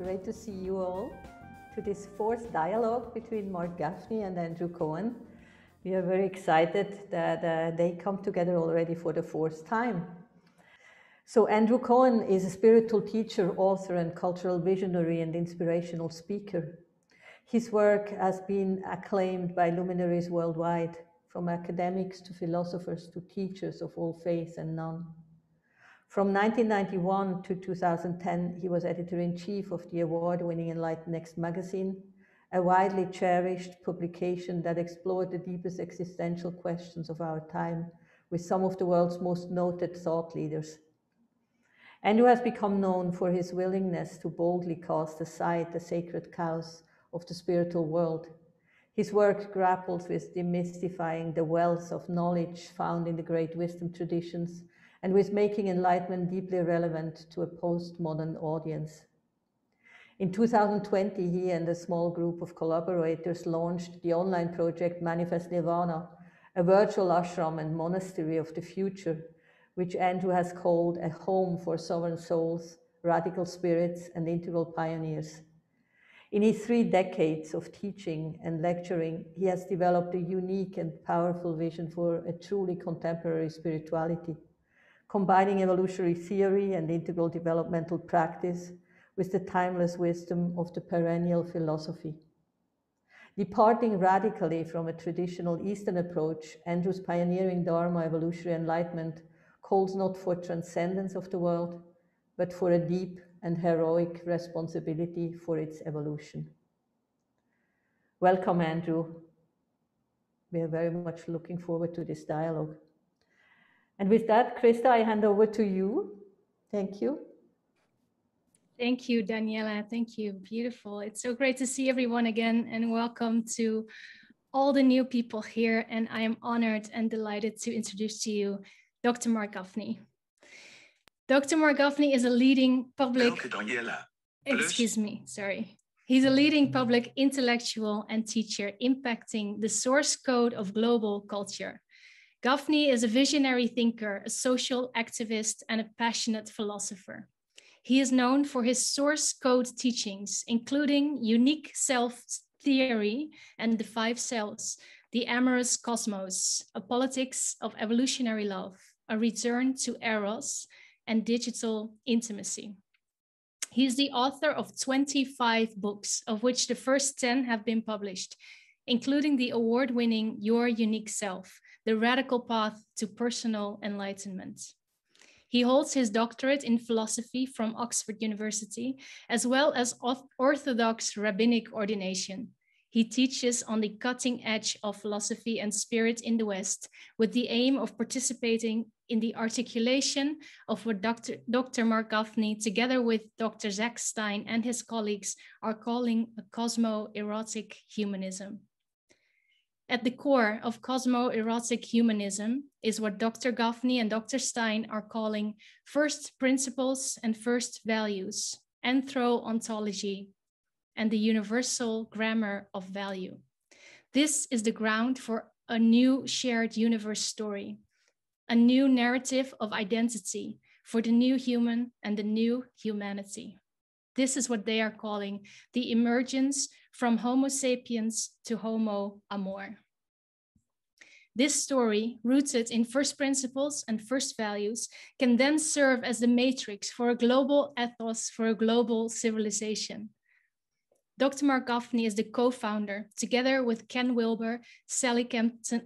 Great to see you all to this fourth dialogue between Marc Gaffney and Andrew Cohen. We are very excited that they come together already for the fourth time. So Andrew Cohen is a spiritual teacher, author, and cultural visionary and inspirational speaker. His work has been acclaimed by luminaries worldwide, from academics to philosophers to teachers of all faiths and none. From 1991 to 2010, he was editor-in-chief of the award-winning Enlighten Next magazine, a widely cherished publication that explored the deepest existential questions of our time with some of the world's most noted thought leaders. Andrew has become known for his willingness to boldly cast aside the sacred cows of the spiritual world. His work grapples with demystifying the wealth of knowledge found in the great wisdom traditions and with making enlightenment deeply relevant to a postmodern audience. In 2020, he and a small group of collaborators launched the online project Manifest Nirvana, a virtual ashram and monastery of the future, which Andrew has called a home for sovereign souls, radical spirits, and integral pioneers. In his 3 decades of teaching and lecturing, he has developed a unique and powerful vision for a truly contemporary spirituality, combining evolutionary theory and integral developmental practice with the timeless wisdom of the perennial philosophy. Departing radically from a traditional Eastern approach, Andrew's pioneering Dharma evolutionary enlightenment calls not for transcendence of the world, but for a deep and heroic responsibility for its evolution. Welcome, Andrew. We are very much looking forward to this dialogue. And with that, Krista, I hand over to you. Thank you. Thank you, Daniela. Thank you. Beautiful. It's so great to see everyone again, and welcome to all the new people here. And I am honored and delighted to introduce to you Dr. Marc Gaffney. Dr. Marc Gaffney is a leading public... He's a leading public intellectual and teacher impacting the source code of global culture. Gaffney is a visionary thinker, a social activist, and a passionate philosopher. He is known for his source code teachings, including unique self theory and the 5 cells, the amorous cosmos, a politics of evolutionary love, a return to eros, and digital intimacy. He is the author of 25 books, of which the first 10 have been published, including the award-winning Your Unique Self, The Radical Path to Personal Enlightenment. He holds his doctorate in philosophy from Oxford University, as well as Orthodox rabbinic ordination. He teaches on the cutting edge of philosophy and spirit in the West, with the aim of participating in the articulation of what Dr. Marc Gaffney, together with Dr. Zach Stein and his colleagues, are calling a cosmo-erotic humanism. At the core of cosmo-erotic humanism is what Dr. Gaffney and Dr. Stein are calling first principles and first values, anthro-ontology, and the universal grammar of value. This is the ground for a new shared universe story, a new narrative of identity for the new human and the new humanity. This is what they are calling the emergence from Homo sapiens to Homo amor. This story, rooted in first principles and first values, can then serve as the matrix for a global ethos, for a global civilization. Dr. Marc Gaffney is the co-founder, together with Ken Wilber, Sally Kempton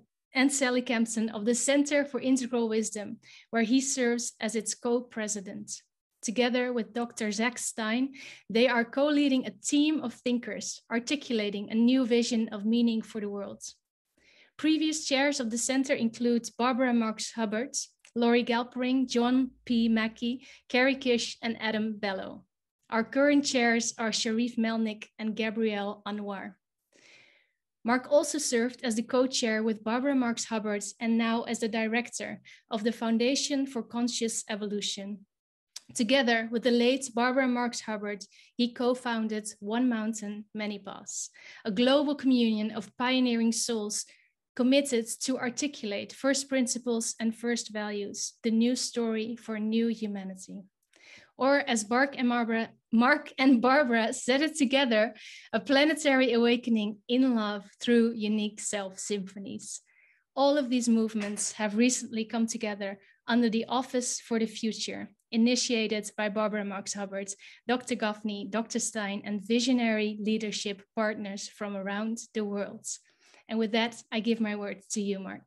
of the Center for Integral Wisdom, where he serves as its co-president. Together with Dr. Zach Stein, they are co-leading a team of thinkers articulating a new vision of meaning for the world. Previous chairs of the center include Barbara Marx Hubbard, Laurie Galpering, John P. Mackey, Carrie Kish, and Adam Bellow. Our current chairs are Sharif Melnick and Gabrielle Anwar. Marc also served as the co-chair with Barbara Marx Hubbard and now as the director of the Foundation for Conscious Evolution. Together with the late Barbara Marx Hubbard, he co-founded One Mountain, Many Paths, a global communion of pioneering souls committed to articulate first principles and first values, the new story for new humanity. Or as Marc and Barbara said it together, a planetary awakening in love through unique self symphonies. All of these movements have recently come together under the Office for the Future, initiated by Barbara Marx Hubbard, Dr. Gaffney, Dr. Stein, and visionary leadership partners from around the world. And with that, I give my word to you, Marc.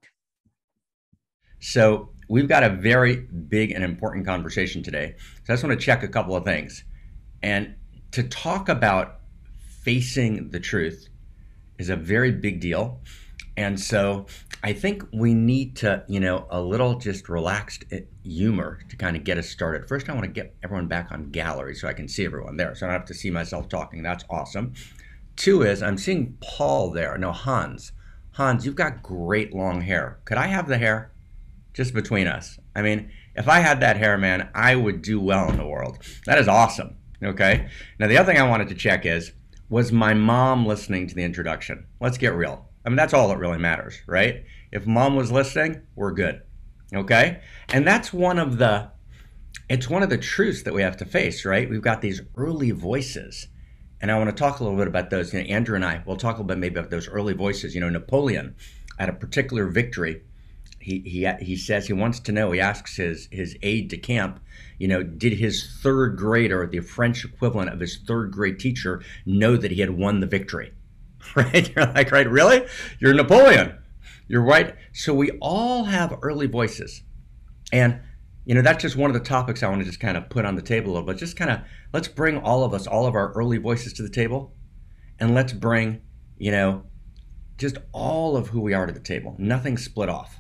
So we've got a very big and important conversation today. So I just want to check a couple of things. And to talk about facing the truth is a very big deal. And so I think we need to, a little just relaxed humor to kind of get us started. First, I want to get everyone back on gallery so I can see everyone there. So I don't have to see myself talking. That's awesome. Two is I'm seeing Paul there. No, Hans. Hans, you've got great long hair. Could I have the hair? Just between us. I mean, if I had that hair, man, I would do well in the world. That is awesome. Okay. Now, the other thing I wanted to check is, was my mom listening to the introduction? Let's get real. I mean, that's all that really matters, right? If mom was listening, we're good. Okay. And that's it's one of the truths that we have to face, right? We've got these early voices. And I want to talk a little bit about those. Andrew and I will talk a little bit maybe about those early voices. Napoleon, at a particular victory, he says he wants to know, he asks his aide de camp, did his third grade, or the French equivalent of his third grade teacher, know that he had won the victory? Right? You're like, right, really? You're Napoleon. You're right. So we all have early voices. And, that's just one of the topics I want to just kind of put on the table a little bit. Just kind of, let's bring all of our early voices to the table. And let's bring, just all of who we are to the table. Nothing split off.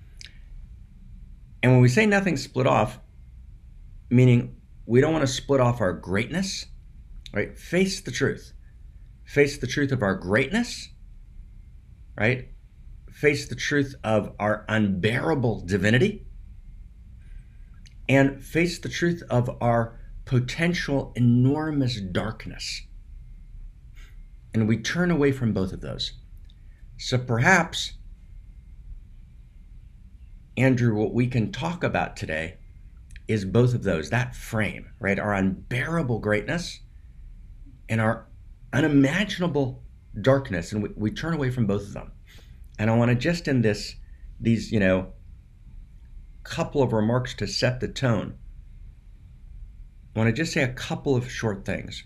And when we say nothing split off, meaning we don't want to split off our greatness, right? Face the truth. Face the truth of our greatness, right? Face the truth of our unbearable divinity, and face the truth of our potential enormous darkness. And we turn away from both of those. So perhaps, Andrew, what we can talk about today is both of those, that frame, right? Our unbearable greatness and our unimaginable darkness. And we turn away from both of them. And I want to just in these couple of remarks to set the tone, I want to just say a couple of short things.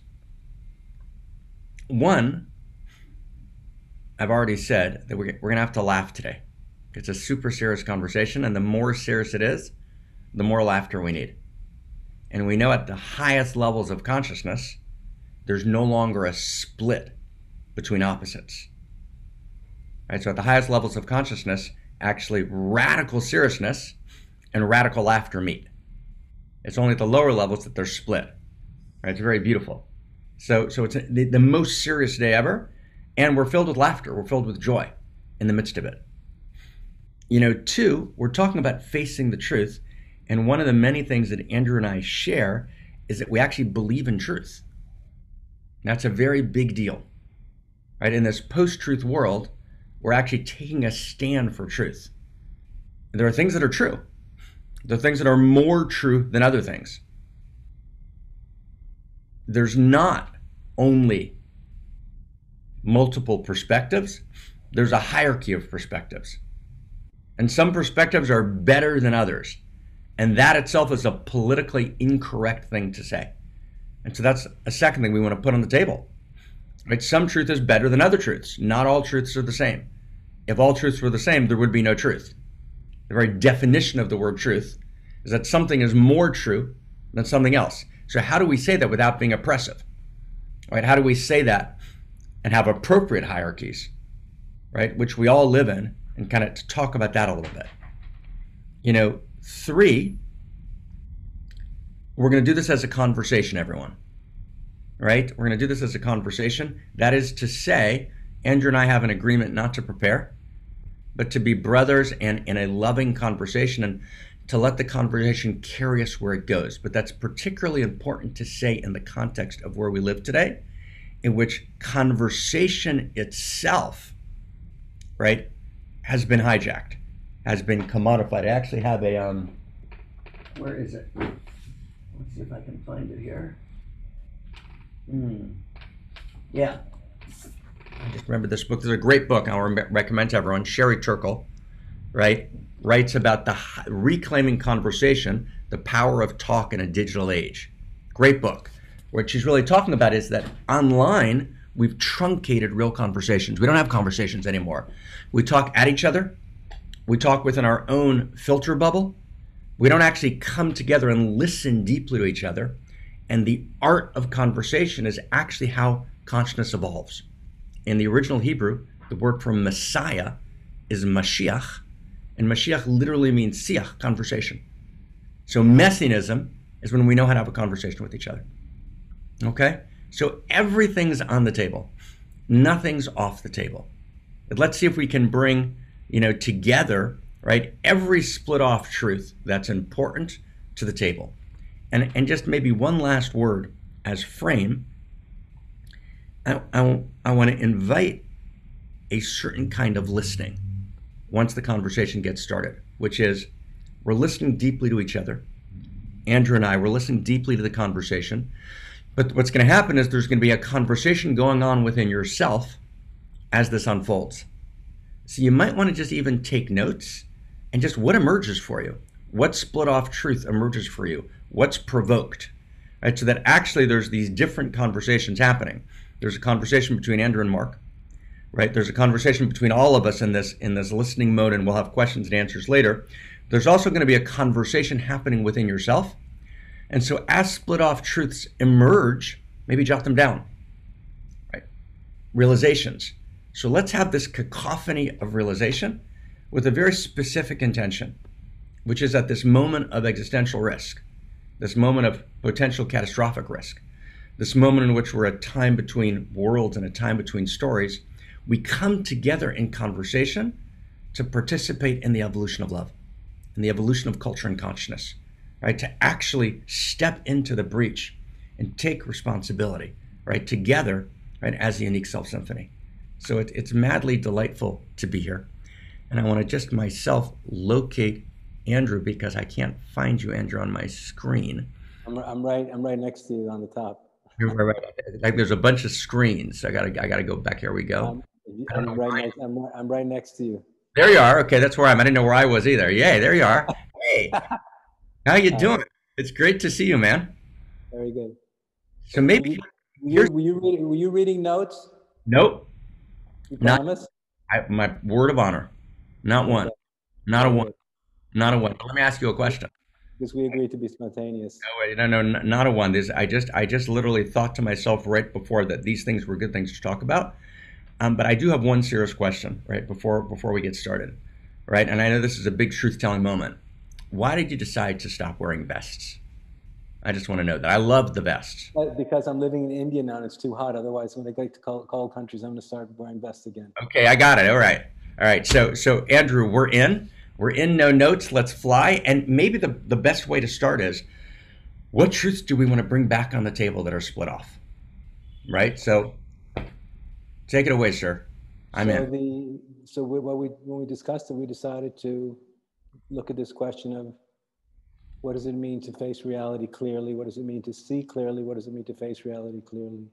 One, I've already said that we're going to have to laugh today. It's a super serious conversation, and the more serious it is, the more laughter we need. And we know at the highest levels of consciousness, there's no longer a split between opposites. Right? So at the highest levels of consciousness, actually radical seriousness and radical laughter meet. It's only at the lower levels that they're split. Right? It's very beautiful. So it's the most serious day ever, and we're filled with laughter. We're filled with joy in the midst of it. Two, we're talking about facing the truth. And one of the many things that Andrew and I share is that we actually believe in truth. And that's a very big deal, right? In this post-truth world, we're actually taking a stand for truth. And there are things that are true. There are things that are more true than other things. There's not only multiple perspectives, there's a hierarchy of perspectives. And some perspectives are better than others. And that itself is a politically incorrect thing to say. And so that's a second thing we want to put on the table. Right? Some truth is better than other truths. Not all truths are the same. If all truths were the same, there would be no truth. The very definition of the word truth is that something is more true than something else. So how do we say that without being oppressive? Right? How do we say that and have appropriate hierarchies, right? Which we all live in, and kind of to talk about that a little bit. Three, we're going to do this as a conversation, everyone. Right? We're going to do this as a conversation. That is to say, Andrew and I have an agreement not to prepare, but to be brothers and in a loving conversation, and to let the conversation carry us where it goes. But that's particularly important to say in the context of where we live today, in which conversation itself, right, has been hijacked, has been commodified. I actually have a, where is it? Let's see if I can find it here. Yeah. I just remember this book. There's a great book I'll recommend to everyone. Sherry Turkle, right, writes about the reclaiming conversation, the power of talk in a digital age. Great book. What she's really talking about is that online, we've truncated real conversations. We don't have conversations anymore. We talk at each other. We talk within our own filter bubble. We don't actually come together and listen deeply to each other. And the art of conversation is actually how consciousness evolves. In the original Hebrew, the word for Messiah is Mashiach, and Mashiach literally means siach, conversation. So messianism is when we know how to have a conversation with each other. Okay? So everything's on the table. Nothing's off the table. But let's see if we can bring, together, right, every split off truth that's important to the table. And just maybe one last word as frame. I want to invite a certain kind of listening once the conversation gets started, which is we're listening deeply to each other. Andrew and I, we're listening deeply to the conversation. But what's going to happen is there's going to be a conversation going on within yourself as this unfolds. So you might want to just even take notes and just what emerges for you. What split off truth emerges for you? What's provoked? Right? So that actually there's these different conversations happening. There's a conversation between Andrew and Mark, right? There's a conversation between all of us in this listening mode, and we'll have questions and answers later. There's also going to be a conversation happening within yourself. And so as split off truths emerge, maybe jot them down, right? Realizations. So let's have this cacophony of realization with a very specific intention, which is at this moment of existential risk, this moment of potential catastrophic risk, this moment in which we're a time between worlds and a time between stories, we come together in conversation to participate in the evolution of love, in the evolution of culture and consciousness, right? To actually step into the breach and take responsibility, right? Together, right? As a unique self-symphony. So it's madly delightful to be here. And I want to just myself locate Andrew because I can't find you, Andrew, on my screen. I'm right next to you on the top. You're right. Like there's a bunch of screens. So I gotta go back. Here we go. I'm right next to you. There you are. Okay, that's where I didn't know where I was either. Yay, there you are. Hey, how you doing? It's great to see you, man. Very good. So maybe were you reading notes? Nope. You promise? My word of honor. Not one. Not a one. Not a one. Let me ask you a question. Because we agreed to be spontaneous. No, not a one. I just literally thought to myself right before that these things were good things to talk about. But I do have one serious question, right, before we get started, right? And I know this is a big truth-telling moment. Why did you decide to stop wearing vests? I just want to know that. I love the vests. Because I'm living in India now and it's too hot. Otherwise, when I get to cold countries, I'm going to start wearing vests again. Okay, I got it. All right. So Andrew, we're in. No notes. Let's fly. And maybe the best way to start is, what truths do we want to bring back on the table that are split off? Right? So take it away, sir. I'm in. When we discussed it, we decided to look at this question of what does it mean to face reality clearly? What does it mean to see clearly? What does it mean to face reality clearly?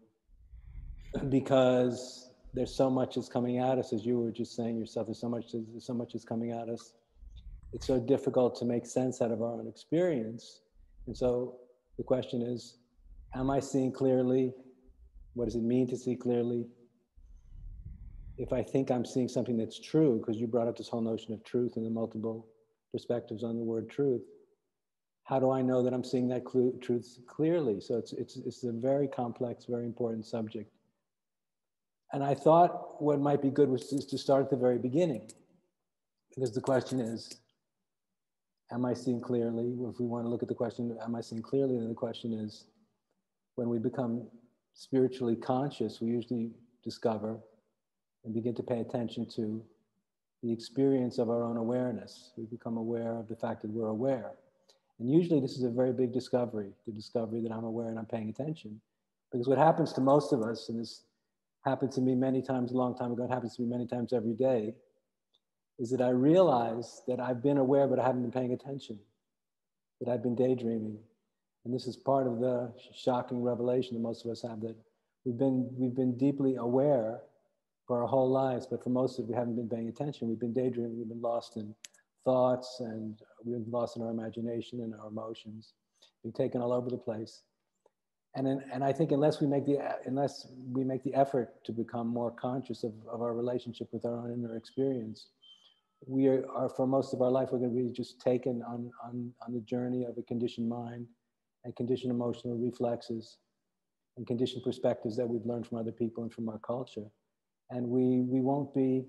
Because there's so much that's coming at us, as you were just saying yourself, there's so much that's coming at us. It's so difficult to make sense out of our own experience. And so the question is, am I seeing clearly? What does it mean to see clearly? If I think I'm seeing something that's true, because you brought up this whole notion of truth and the multiple perspectives on the word truth, how do I know that I'm seeing that truth clearly? So it's a very complex, very important subject. And I thought what might be good was to start at the very beginning, because the question is, am I seeing clearly? If we want to look at the question, am I seeing clearly? Then the question is, when we become spiritually conscious, we usually discover and begin to pay attention to the experience of our own awareness. We become aware of the fact that we're aware. And usually this is a very big discovery, the discovery that I'm aware and I'm paying attention. Because what happens to most of us, and this happened to me many times a long time ago, it happens to me many times every day, is that I realize that I've been aware, but I haven't been paying attention, that I've been daydreaming. And this is part of the shocking revelation that most of us have, that we've been deeply aware for our whole lives, but for most of it, we haven't been paying attention. We've been daydreaming, we've been lost in thoughts, and we've been lost in our imagination and our emotions, being taken all over the place. And I think unless we make the effort to become more conscious of our relationship with our own inner experience, we are for most of our life, we're going to be just taken on the journey of a conditioned mind and conditioned emotional reflexes and conditioned perspectives that we've learned from other people and from our culture. And we won't be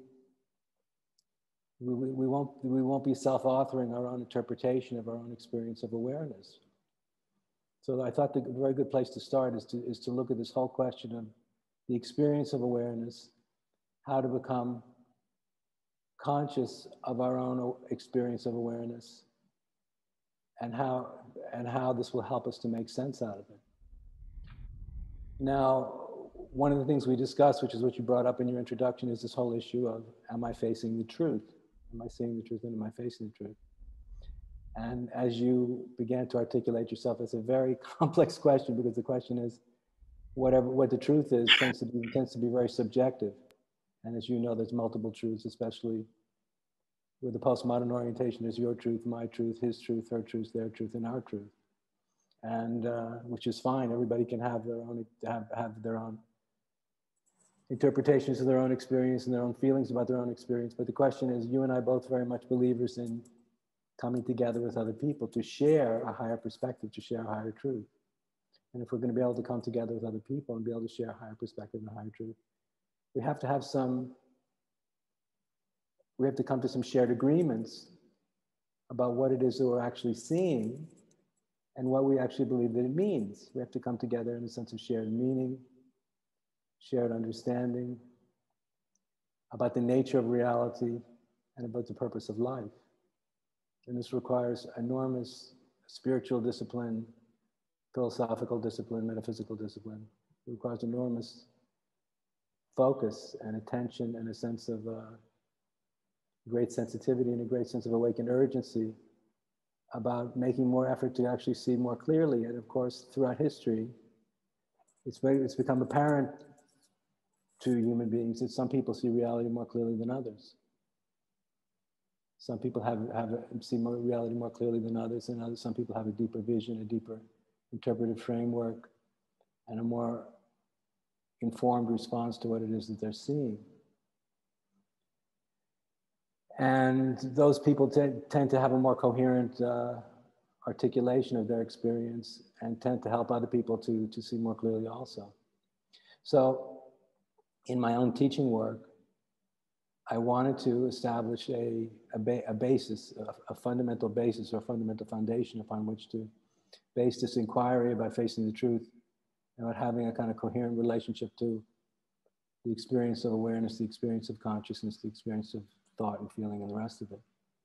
self-authoring our own interpretation of our own experience of awareness. So I thought the very good place to start is to look at this whole question of the experience of awareness, how to become conscious of our own experience of awareness, and how this will help us to make sense out of it. Now, one of the things we discussed, which is what you brought up in your introduction, is this whole issue of, am I facing the truth? Am I seeing the truth, and am I facing the truth? And as you began to articulate yourself, it's a very complex question, because the question is, what the truth is tends to be very subjective. And as you know, there's multiple truths, especially with the postmodern orientation. There's your truth, my truth, his truth, her truth, their truth, and our truth. And which is fine. Everybody can have their own interpretations of their own experience and their own feelings about their own experience. But the question is, you and I both very much believers in coming together with other people to share a higher perspective, to share a higher truth. And if we're going to be able to come together with other people and be able to share a higher perspective and a higher truth, we have to come to some shared agreements about what it is that we're actually seeing and what we actually believe that it means. We have to come together in a sense of shared meaning, shared understanding about the nature of reality and about the purpose of life. And this requires enormous spiritual discipline, philosophical discipline, metaphysical discipline. It requires enormous focus and attention and a sense of great sensitivity and a great sense of awakened urgency about making more effort to actually see more clearly. And of course, throughout history, it's become apparent to human beings that some people see reality more clearly than others. Some people see reality more clearly than others, and some people have a deeper vision, a deeper interpretive framework, and a more informed response to what it is that they're seeing. And those people tend to have a more coherent articulation of their experience and tend to help other people to see more clearly also. So in my own teaching work, I wanted to establish a basis, a fundamental basis or a fundamental foundation upon which to base this inquiry about facing the truth and about having a kind of coherent relationship to the experience of awareness, the experience of consciousness, the experience of thought and feeling and the rest of it.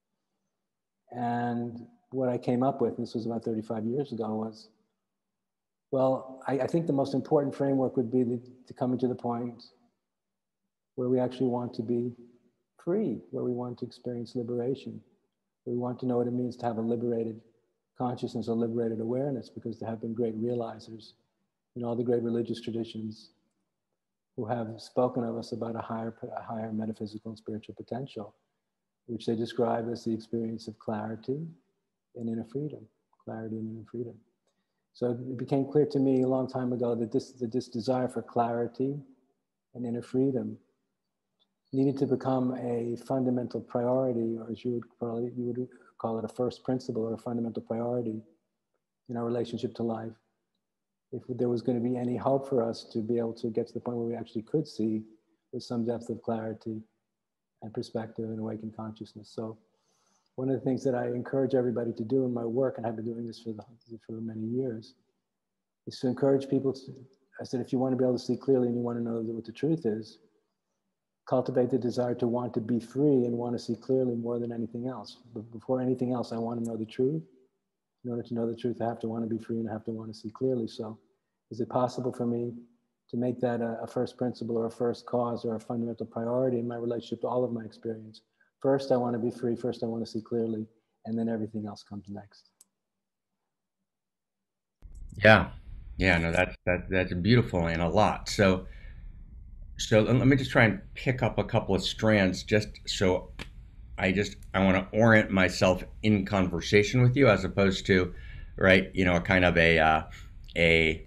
And what I came up with, and this was about 35 years ago, was, well, I think the most important framework would be to coming to the point where we actually want to be free, where we want to experience liberation, where we want to know what it means to have a liberated consciousness or liberated awareness, because there have been great realizers in all the great religious traditions who have spoken of us about a higher metaphysical and spiritual potential, which they describe as the experience of clarity and inner freedom, clarity and inner freedom. So it became clear to me a long time ago that this desire for clarity and inner freedom needed to become a fundamental priority, or as you would call it, a first principle or a fundamental priority in our relationship to life. If there was going to be any hope for us to be able to get to the point where we actually could see with some depth of clarity and perspective and awakened consciousness. So one of the things that I encourage everybody to do in my work, and I've been doing this for many years, is to encourage people to, I said, if you want to be able to see clearly and you want to know what the truth is, cultivate the desire to want to be free and want to see clearly more than anything else. But before anything else, I want to know the truth. In order to know the truth, I have to want to be free and I have to want to see clearly. So is it possible for me to make that a first principle or a first cause or a fundamental priority in my relationship to all of my experience? First, I want to be free. First, I want to see clearly. And then everything else comes next. Yeah. Yeah, no, that's beautiful and a lot. So let me just try and pick up a couple of strands just so I want to orient myself in conversation with you as opposed to, right, a kind of a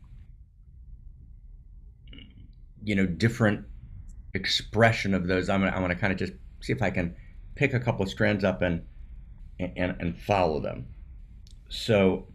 different expression of those. I want to kind of just see if I can pick a couple of strands up and follow them. So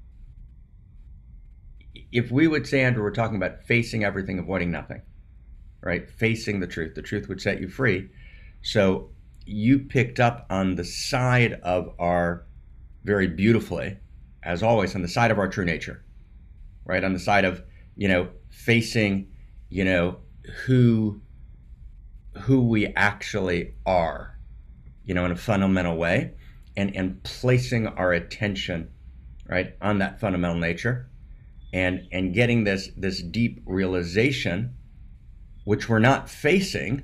if we would say, Andrew, we're talking about facing everything, avoiding nothing, right? Facing the truth would set you free. So you picked up on the side of our, very beautifully, as always, on the side of our true nature, right? On the side of, facing, who we actually are, in a fundamental way, and placing our attention, right, on that fundamental nature, and getting this deep realization, which we're not facing,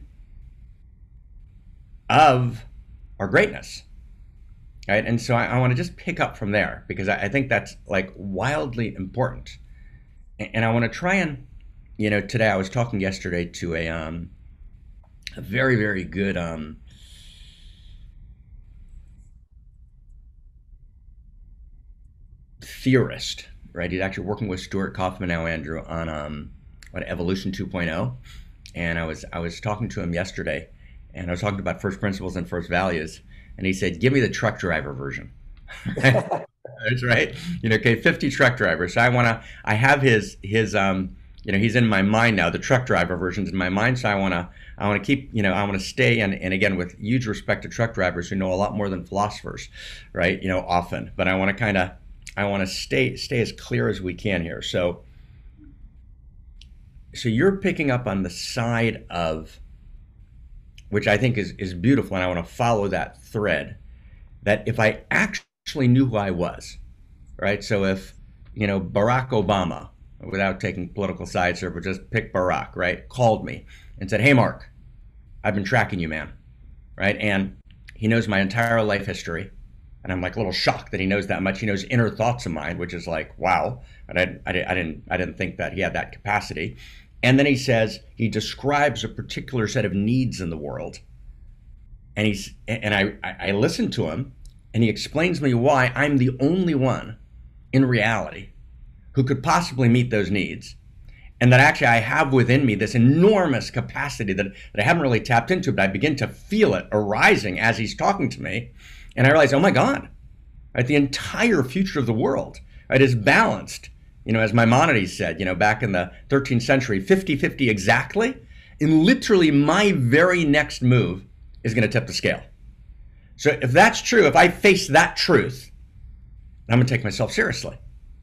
of our greatness, right? And so I want to just pick up from there because I think that's like wildly important, and I want to try and, today I was talking yesterday to a very, very good theorist, right? He's actually working with Stuart Kaufman now, Andrew, on what, Evolution 2.0. And I was talking to him yesterday, and I was talking about first principles and first values, and he said, "Give me the truck driver version." That's right. Okay, 50 truck drivers. So I have his he's in my mind now. The truck driver version's in my mind. So I want to keep, I want to stay, and again, with huge respect to truck drivers who know a lot more than philosophers, right? Often, but I want to stay as clear as we can here. So you're picking up on the side of, which I think is beautiful, and I want to follow that thread, that if I actually knew who I was, right? So if, Barack Obama, without taking political sides here, but just pick Barack, right, called me and said, "Hey, Mark, I've been tracking you, man," right? And he knows my entire life history. And I'm like a little shocked that he knows that much. He knows inner thoughts of mine, which is like, wow. And I didn't think that he had that capacity. And then he describes a particular set of needs in the world. And I listen to him, and he explains to me why I'm the only one in reality who could possibly meet those needs. And that actually I have within me this enormous capacity that I haven't really tapped into, but I begin to feel it arising as he's talking to me. And I realized, oh my God, right, the entire future of the world, right, is balanced, as Maimonides said, back in the 13th century, 50-50 exactly. And literally my very next move is going to tip the scale. So if that's true, if I face that truth, I'm going to take myself seriously,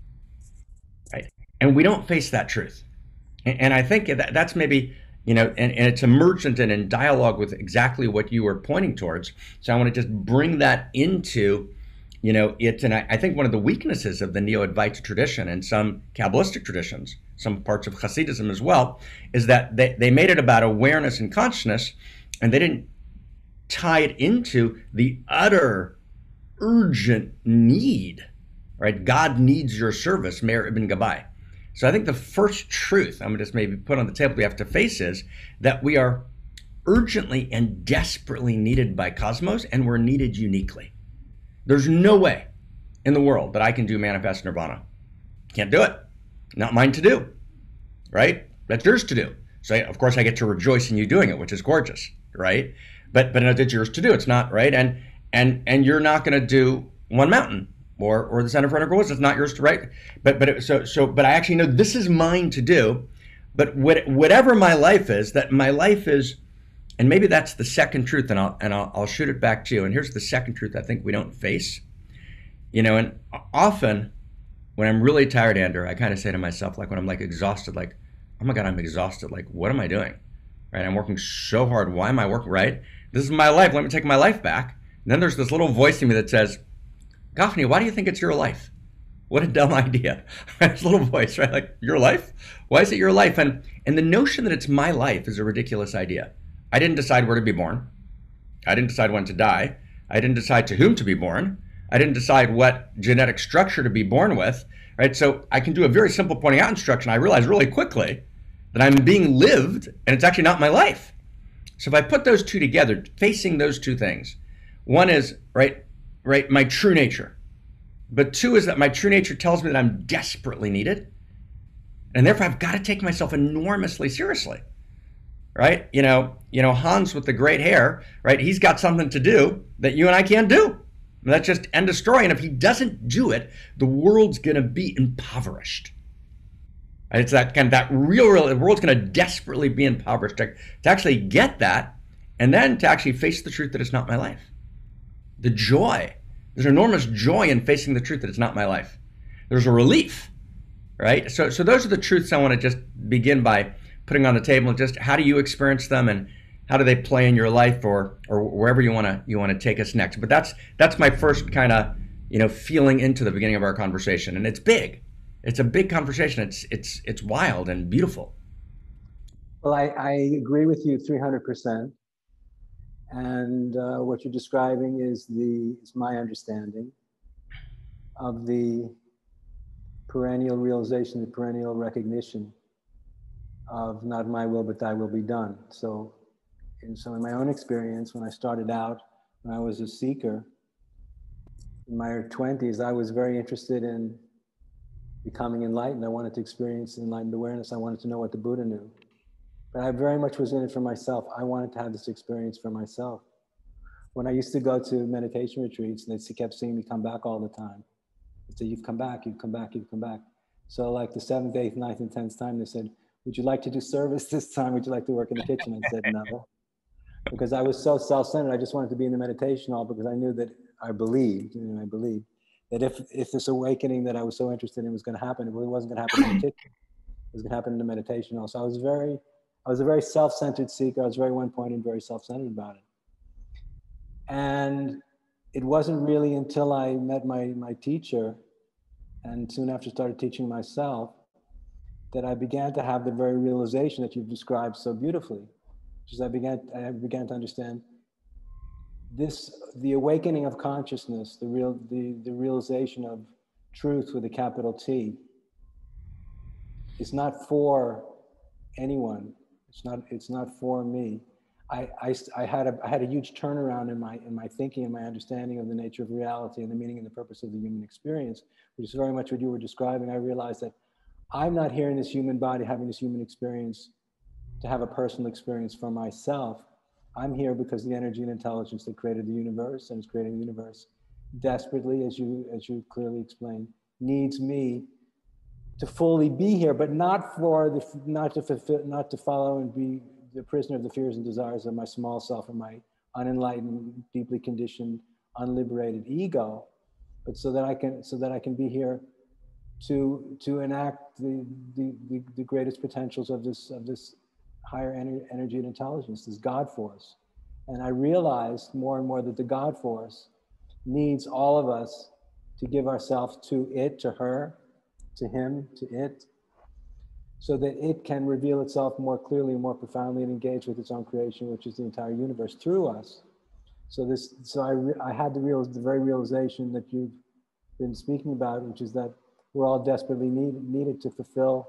right? And we don't face that truth. And I think that's maybe, and it's emergent and in dialogue with exactly what you were pointing towards. So I want to just bring that into, it. And I think one of the weaknesses of the Neo-Advaita tradition and some Kabbalistic traditions, some parts of Hasidism as well, is that they made it about awareness and consciousness, and they didn't tie it into the utter urgent need, right? God needs your service, Meir Ibn Gabbai. So I think the first truth I'm going to just maybe put on the table we have to face is that we are urgently and desperately needed by cosmos, and we're needed uniquely. There's no way in the world that I can do manifest nirvana. Can't do it. Not mine to do, right? That's yours to do. So of course I get to rejoice in you doing it, which is gorgeous, right? But it's yours to do. It's not, right? And you're not going to do one mountain. Or the Center for Integral Wisdom. It's not yours to write, but I actually know this is mine to do. But whatever my life is, and maybe that's the second truth, and I'll shoot it back to you. And here's the second truth I think we don't face, and often when I'm really tired, Andrew, I kind of say to myself, like when I'm like exhausted, like, oh my God, I'm exhausted. Like, what am I doing? Right? I'm working so hard. Why am I working? Right? This is my life. Let me take my life back. And then there's this little voice in me that says, Gafni, why do you think it's your life? What a dumb idea. This little voice, right? Like, your life? Why is it your life? And the notion that it's my life is a ridiculous idea. I didn't decide where to be born. I didn't decide when to die. I didn't decide to whom to be born. I didn't decide what genetic structure to be born with, right? So I can do a very simple pointing out instruction. I realize really quickly that I'm being lived and it's actually not my life. So if I put those two together, facing those two things, one is, right, my true nature. But two is that my true nature tells me that I'm desperately needed. And therefore I've got to take myself enormously seriously, right? Hans with the great hair, right? He's got something to do that you and I can't do. And that's just end of story. And if he doesn't do it, the world's going to be impoverished. It's that kind of the world's going to desperately be impoverished to actually get that, and then to actually face the truth that it's not my life. The joy, there's enormous joy in facing the truth that it's not my life. There's a relief, right? So those are the truths I want to just begin by putting on the table. Just how do you experience them, and how do they play in your life, or wherever you want to take us next. But that's my first kind of feeling into the beginning of our conversation, and it's big. It's a big conversation. It's wild and beautiful. Well, I agree with you 300%. And what you're describing is my understanding of the perennial realization, the perennial recognition of not my will, but thy will be done. So in my own experience, when I started out, when I was a seeker in my 20s, I was very interested in becoming enlightened. I wanted to experience enlightened awareness. I wanted to know what the Buddha knew. But I very much was in it for myself. I wanted to have this experience for myself. When I used to go to meditation retreats, and they kept seeing me come back all the time. They said, you've come back, you've come back, you've come back. So like the 7th, 8th, 9th, and 10th time, they said, would you like to do service this time? Would you like to work in the kitchen? I said, no. Because I was so self-centered, I just wanted to be in the meditation hall, because I knew that I believed that if this awakening that I was so interested in was going to happen, it really wasn't going to happen in the kitchen. It was going to happen in the meditation hall. So I was a very self-centered seeker. I was very one-pointed, very self-centered about it. And it wasn't really until I met my teacher, and soon after started teaching myself, that I began to have the very realization that you've described so beautifully. Which is I began to understand the awakening of consciousness, the realization of truth with a capital T, is not for anyone. It's not for me. I had a huge turnaround in my thinking and my understanding of the nature of reality and the meaning and the purpose of the human experience, which is very much what you were describing. I realized that I'm not here in this human body having this human experience to have a personal experience for myself. I'm here because the energy and intelligence that created the universe and is creating the universe desperately, as you clearly explained, needs me to fully be here, but not to follow and be the prisoner of the fears and desires of my small self and my unenlightened, deeply conditioned, unliberated ego, but so that I can be here to enact the greatest potentials of this higher energy and intelligence, this God force. And I realized more and more that the God force needs all of us to give ourselves to it, to her, to him, to it, so that it can reveal itself more clearly and more profoundly and engage with its own creation, which is the entire universe, through us. So I had the very realization that you've been speaking about, which is that we're all desperately needed to fulfill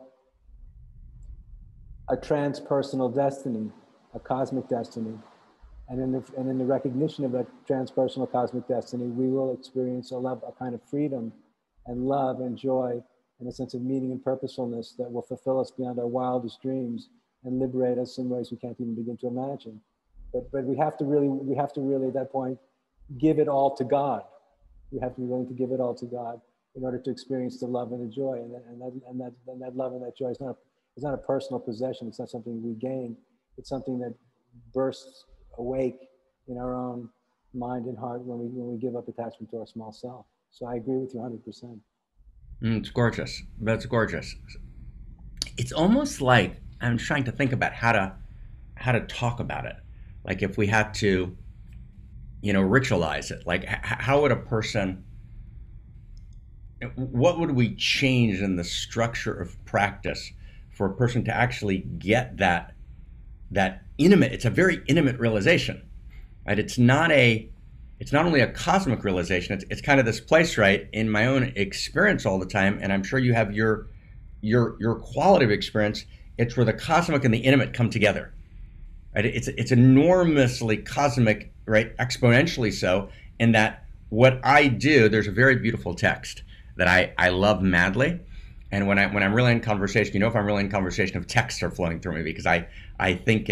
a transpersonal destiny, a cosmic destiny. And in the recognition of that transpersonal cosmic destiny, we will experience a kind of freedom and love and joy and a sense of meaning and purposefulness that will fulfill us beyond our wildest dreams and liberate us in ways we can't even begin to imagine. But we have to really at that point give it all to God. We have to be willing to give it all to God in order to experience the love and the joy. And that love and that joy is not a personal possession. It's not something we gain. It's something that bursts awake in our own mind and heart when we give up attachment to our small self. So I agree with you 100%. It's gorgeous. That's gorgeous. It's almost like I'm trying to think about how to talk about it. Like if we had to, ritualize it. Like how would a person? What would we change in the structure of practice for a person to actually get that intimate? It's a very intimate realization, right? It's not a it's not only a cosmic realization, it's kind of this place, right, in my own experience all the time, and I'm sure you have your quality of experience. It's where the cosmic and the intimate come together, right? It's enormously cosmic, right, exponentially so, in that what I do, there's a very beautiful text that I love madly. And when I'm really in conversation, if I'm really in conversation, if texts are flowing through me, because I think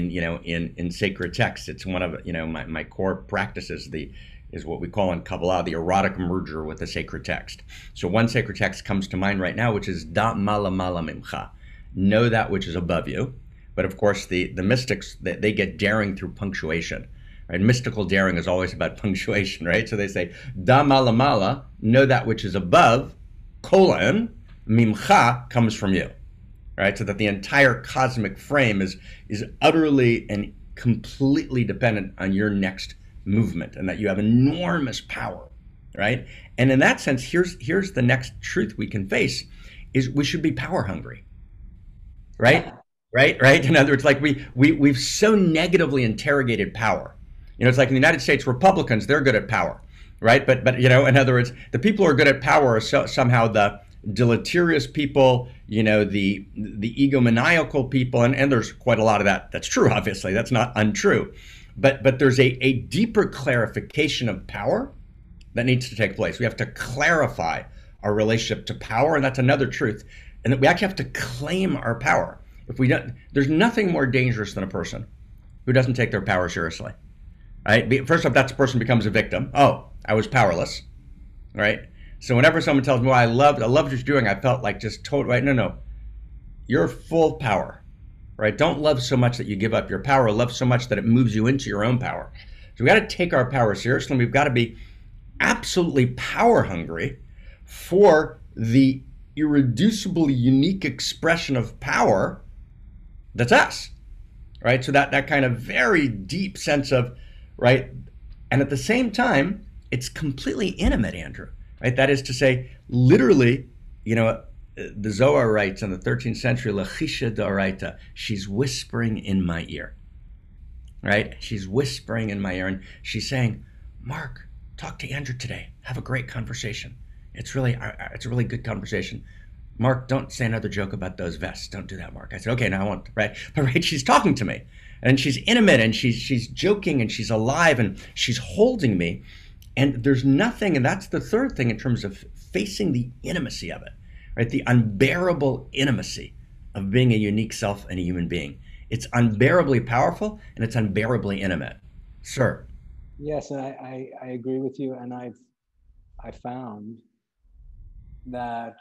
in sacred texts. It's one of my core practices. Is what we call in Kabbalah the erotic merger with the sacred text. So one sacred text comes to mind right now, which is Da Mala Mala Mimcha, know that which is above you. But of course, the mystics, they get daring through punctuation. Right? Mystical daring is always about punctuation, right? So they say, Da Mala Mala, know that which is above, colon, Mimcha comes from you. Right? So that the entire cosmic frame is utterly and completely dependent on your next movement, and that you have enormous power, right? And in that sense, here's the next truth we can face, is we should be power hungry, right? Yeah. Right. In other words, like we've so negatively interrogated power. It's like in the United States, Republicans, they're good at power, right? But in other words, the people who are good at power are somehow the deleterious people, the egomaniacal people, and there's quite a lot of that. That's true, obviously. That's not untrue. But there's a deeper clarification of power that needs to take place. We have to clarify our relationship to power, and that's another truth. And that we actually have to claim our power. If we don't, there's nothing more dangerous than a person who doesn't take their power seriously. Right? First off, that person becomes a victim. Oh, I was powerless. Right? So whenever someone tells me, well, I loved what you're doing, I felt like just total, right? No. You're full power. Right? Don't love so much that you give up your power. Love so much that it moves you into your own power. So we got to take our power seriously. And we've got to be absolutely power hungry for the irreducibly unique expression of power that's us. Right? So that kind of very deep sense of, right? And at the same time, it's completely intimate, Andrew. Right? That is to say, literally, the Zohar writes in the 13th century, Lachisha D'Oraita, she's whispering in my ear, right? She's whispering in my ear, and she's saying, Mark, talk to Andrew today. Have a great conversation. It's a really good conversation. Mark, don't say another joke about those vests. Don't do that, Mark. I said, okay, no, I won't, right? But right, she's talking to me, and she's intimate, and she's joking, and she's alive, and she's holding me, and there's nothing, and that's the third thing in terms of facing the intimacy of it. Right, the unbearable intimacy of being a unique self and a human being. It's unbearably powerful and it's unbearably intimate. Sir. Yes, and I agree with you. And I found that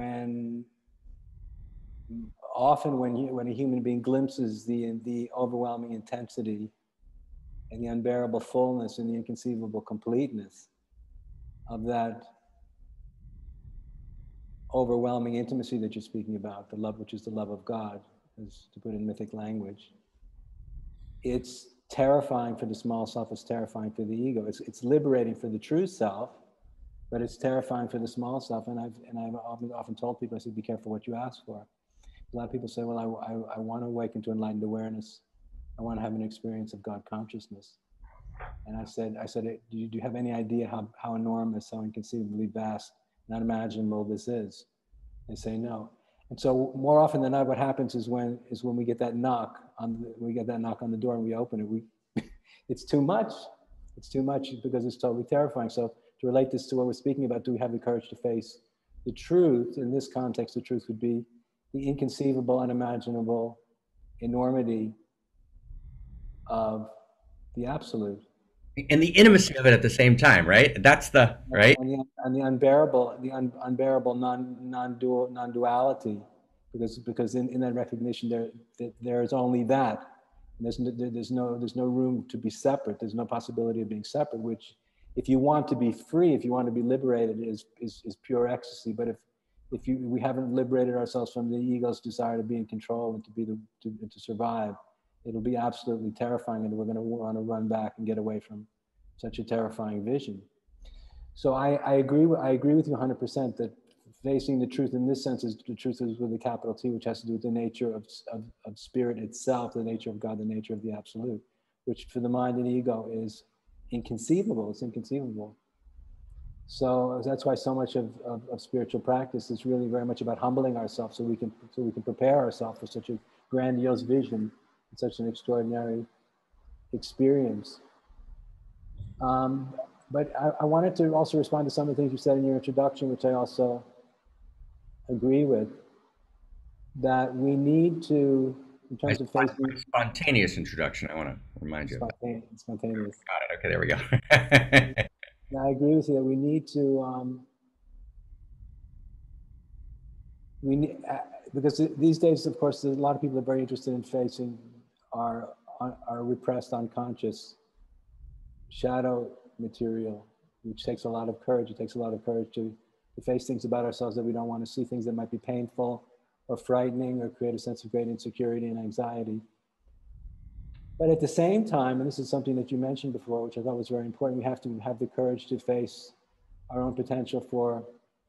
often when a human being glimpses the overwhelming intensity and the unbearable fullness and the inconceivable completeness of that overwhelming intimacy that you're speaking about, the love which is the love of God, as to put in mythic language, it's terrifying for the small self, it's terrifying for the ego. It's liberating for the true self, but it's terrifying for the small self. And I've often told people, I said, be careful what you ask for. A lot of people say, well, I want to awaken to enlightened awareness. I want to have an experience of God consciousness. And I said, do you have any idea how enormous, how inconceivably vast, unimaginable this is? They say no. And so more often than not, what happens is when we get that knock on the door and we open it, it's too much. It's too much because it's totally terrifying. So to relate this to what we're speaking about, do we have the courage to face the truth? In this context, the truth would be the inconceivable, unimaginable enormity of the absolute. And the intimacy of it at the same time, right? That's the, right? And the unbearable non-duality, because in that recognition there is only that. And there's no room to be separate. There's no possibility of being separate, which if you want to be free, if you want to be liberated, is pure ecstasy. But if we haven't liberated ourselves from the ego's desire to be in control and to survive, it'll be absolutely terrifying, and we're going to want to run back and get away from such a terrifying vision. So I agree with you 100% that facing the truth in this sense is the truth is with a capital T, which has to do with the nature of spirit itself, the nature of God, the nature of the absolute, which for the mind and ego is inconceivable. It's inconceivable. So that's why so much of spiritual practice is really very much about humbling ourselves, so we can prepare ourselves for such a grandiose vision and such an extraordinary experience. But I wanted to also respond to some of the things you said in your introduction, which I also agree with, that we need to, in terms of facing... Spontaneous introduction, I want to remind you. Spontaneous. Got it. Okay, there we go. I agree with you that we need to, because these days, of course, a lot of people are very interested in facing our repressed unconscious shadow material, which takes a lot of courage. It takes a lot of courage to face things about ourselves that we don't want to see, things that might be painful or frightening or create a sense of great insecurity and anxiety. But at the same time, and this is something that you mentioned before, which I thought was very important, we have to have the courage to face our own potential for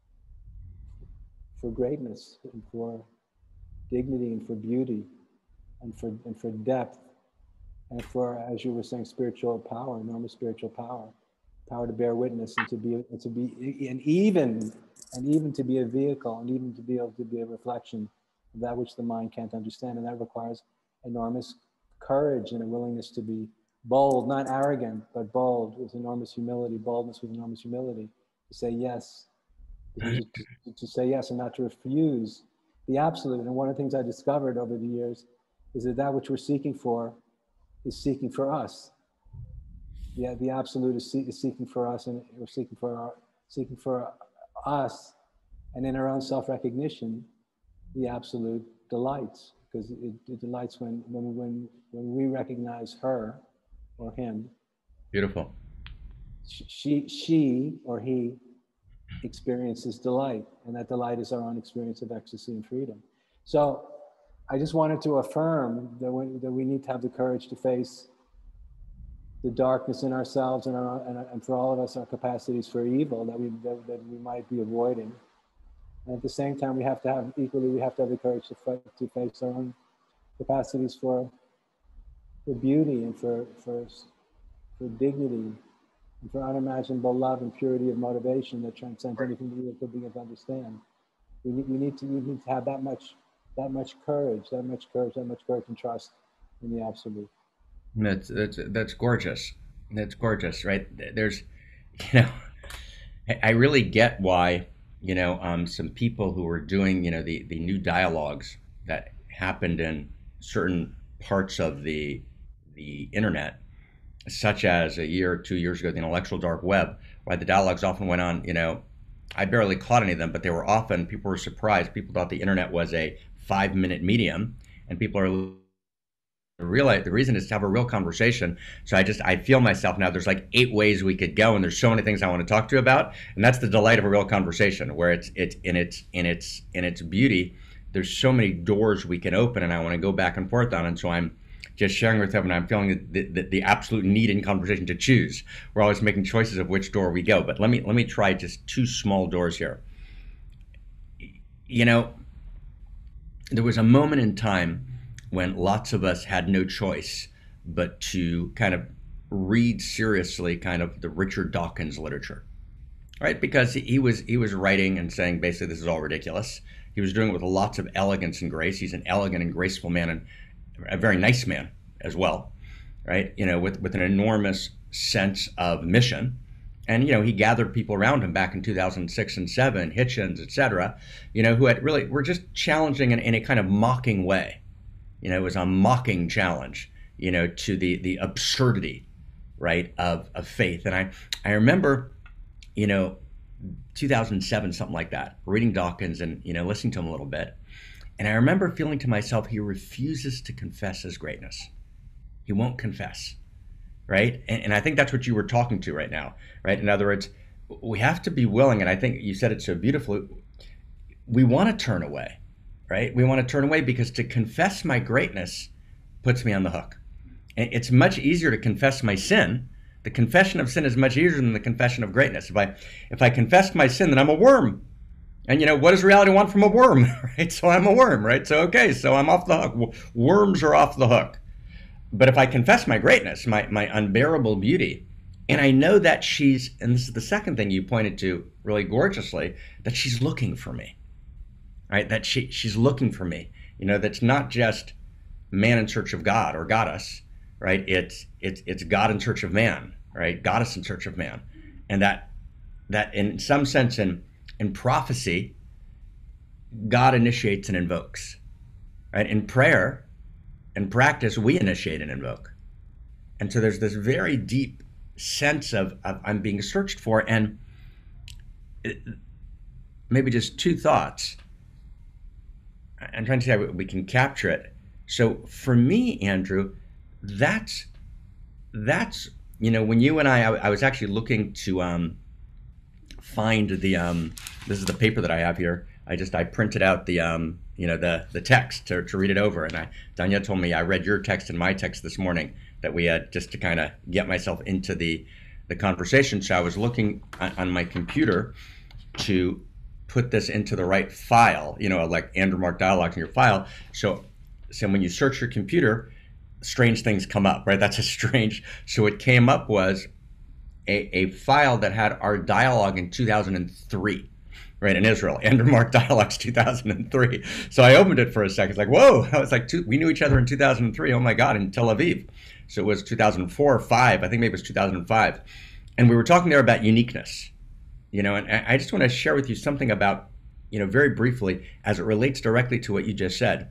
greatness and for dignity and for beauty and for depth and for, as you were saying, spiritual power, enormous spiritual power to bear witness and to be and even to be a vehicle and even to be able to be a reflection of that which the mind can't understand. And that requires enormous courage and a willingness to be bold, not arrogant, but bold with enormous humility, boldness with enormous humility, to say yes, to say yes and not to refuse the absolute. And one of the things I discovered over the years is that which we're seeking for is seeking for us. Yeah, the absolute is seeking for us, and we're seeking for us, and in our own self-recognition, the absolute delights, because it delights when we recognize her or him. Beautiful. She or he experiences delight, and that delight is our own experience of ecstasy and freedom. So I just wanted to affirm that we need to have the courage to face the darkness in ourselves and for all of us, our capacities for evil that we might be avoiding. And at the same time, we have to have the courage to face our own capacities for beauty and for dignity and for unimaginable love and purity of motivation that transcends anything we could begin to understand. We need to have that much courage and trust in the absolute. That's gorgeous. That's gorgeous, right? There's, I really get why, some people who are doing, the new dialogues that happened in certain parts of the internet, such as a year or 2 years ago, the intellectual dark web, why the dialogues often went on, I barely caught any of them, but people were surprised. People thought the internet was a 5-minute medium, and people are realize the reason is to have a real conversation. So I feel myself now, there's like 8 ways we could go, and there's so many things I want to talk to you about, and that's the delight of a real conversation, where it's in its beauty. There's so many doors we can open, and I want to go back and forth on. And so I'm just sharing with everyone, I'm feeling the absolute need in conversation to choose. We're always making choices of which door we go, but let me try just 2 small doors here. There was a moment in time when lots of us had no choice but to kind of read seriously kind of the Richard Dawkins literature, right? Because he was writing and saying basically this is all ridiculous. He was doing it with lots of elegance and grace. He's an elegant and graceful man, and a very nice man as well, right? With an enormous sense of mission. And, he gathered people around him back in 2006 and 7, Hitchens, et cetera, who had really were just challenging in a kind of mocking way. It was a mocking challenge, to the absurdity, right, of faith. And I remember, 2007, something like that, reading Dawkins and, listening to him a little bit. And I remember feeling to myself, he refuses to confess his greatness. He won't confess, right? And I think that's what you were talking to right now, right? In other words, we have to be willing, and I think you said it so beautifully, we want to turn away. Right? We want to turn away because to confess my greatness puts me on the hook. And it's much easier to confess my sin. The confession of sin is much easier than the confession of greatness. If I confess my sin, then I'm a worm. And what does reality want from a worm? Right? So I'm a worm, right? So so I'm off the hook. Worms are off the hook. But if I confess my greatness, my unbearable beauty, And I know that she's, and this is the second thing you pointed to really gorgeously, that she's looking for me, right? That she's looking for me. That's not just man in search of God or goddess, right? It's God in search of man, right? Goddess in search of man. And that in some sense in prophecy, God initiates and invokes, right? In prayer and practice, we initiate and invoke. And so there's this very deep sense of I'm being searched for. And maybe just two thoughts. I'm trying to see how we can capture it. So for me, Andrew, that's when you and I was actually looking to find the this is the paper that I have here. I printed out the the text to read it over, and Danya told me I read your text and my text this morning that we had, just to kind of get myself into the conversation. So I was looking on my computer to put this into the right file, like Andrew Mark Dialogues in your file. So when you search your computer, strange things come up, right? That's a strange. So what came up was a file that had our dialogue in 2003, right, in Israel. Andrew Mark Dialogues 2003. So I opened it for a second. It's like, whoa! I was like, we knew each other in 2003. Oh my God, in Tel Aviv. So it was 2004 or 5. I think maybe it was 2005, and we were talking there about uniqueness. And I just want to share with you something about, very briefly, as it relates directly to what you just said.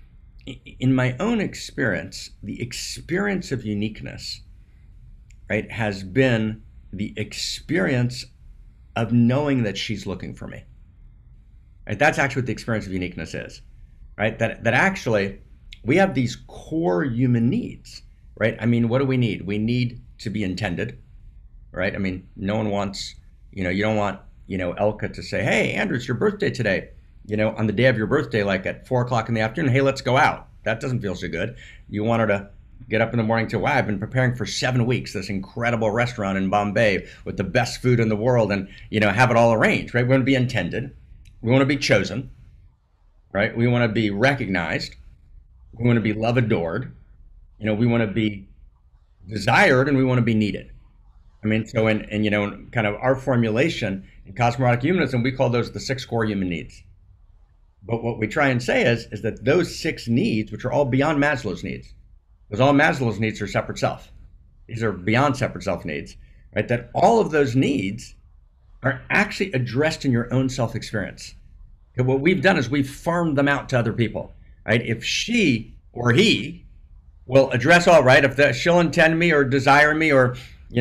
In my own experience, the experience of uniqueness, right, has been the experience of knowing that she's looking for me. Right? That's actually what the experience of uniqueness is, right? That actually we have these core human needs, right? I mean, what do we need? We need to be intended, right? I mean, no one wants, you don't want, Elka to say, hey, Andrew, it's your birthday today, on the day of your birthday, like at 4 o'clock in the afternoon, hey, let's go out. That doesn't feel so good. You want her to get up in the morning to, wow, I've been preparing for 7 weeks, this incredible restaurant in Bombay with the best food in the world, and, have it all arranged, right? We want to be intended. We want to be chosen, right? We want to be recognized. We want to be love adored. We want to be desired, and we want to be needed. I mean, so in kind of our formulation in cosmologic humanism, we call those the 6 core human needs. But what we try and say is that those 6 needs, which are all beyond Maslow's needs, because all Maslow's needs are separate self. These are beyond separate self needs, right? That all of those needs are actually addressed in your own self experience. And what we've done is we've farmed them out to other people, right? If she or he will address all, right, if she'll intend me or desire me or,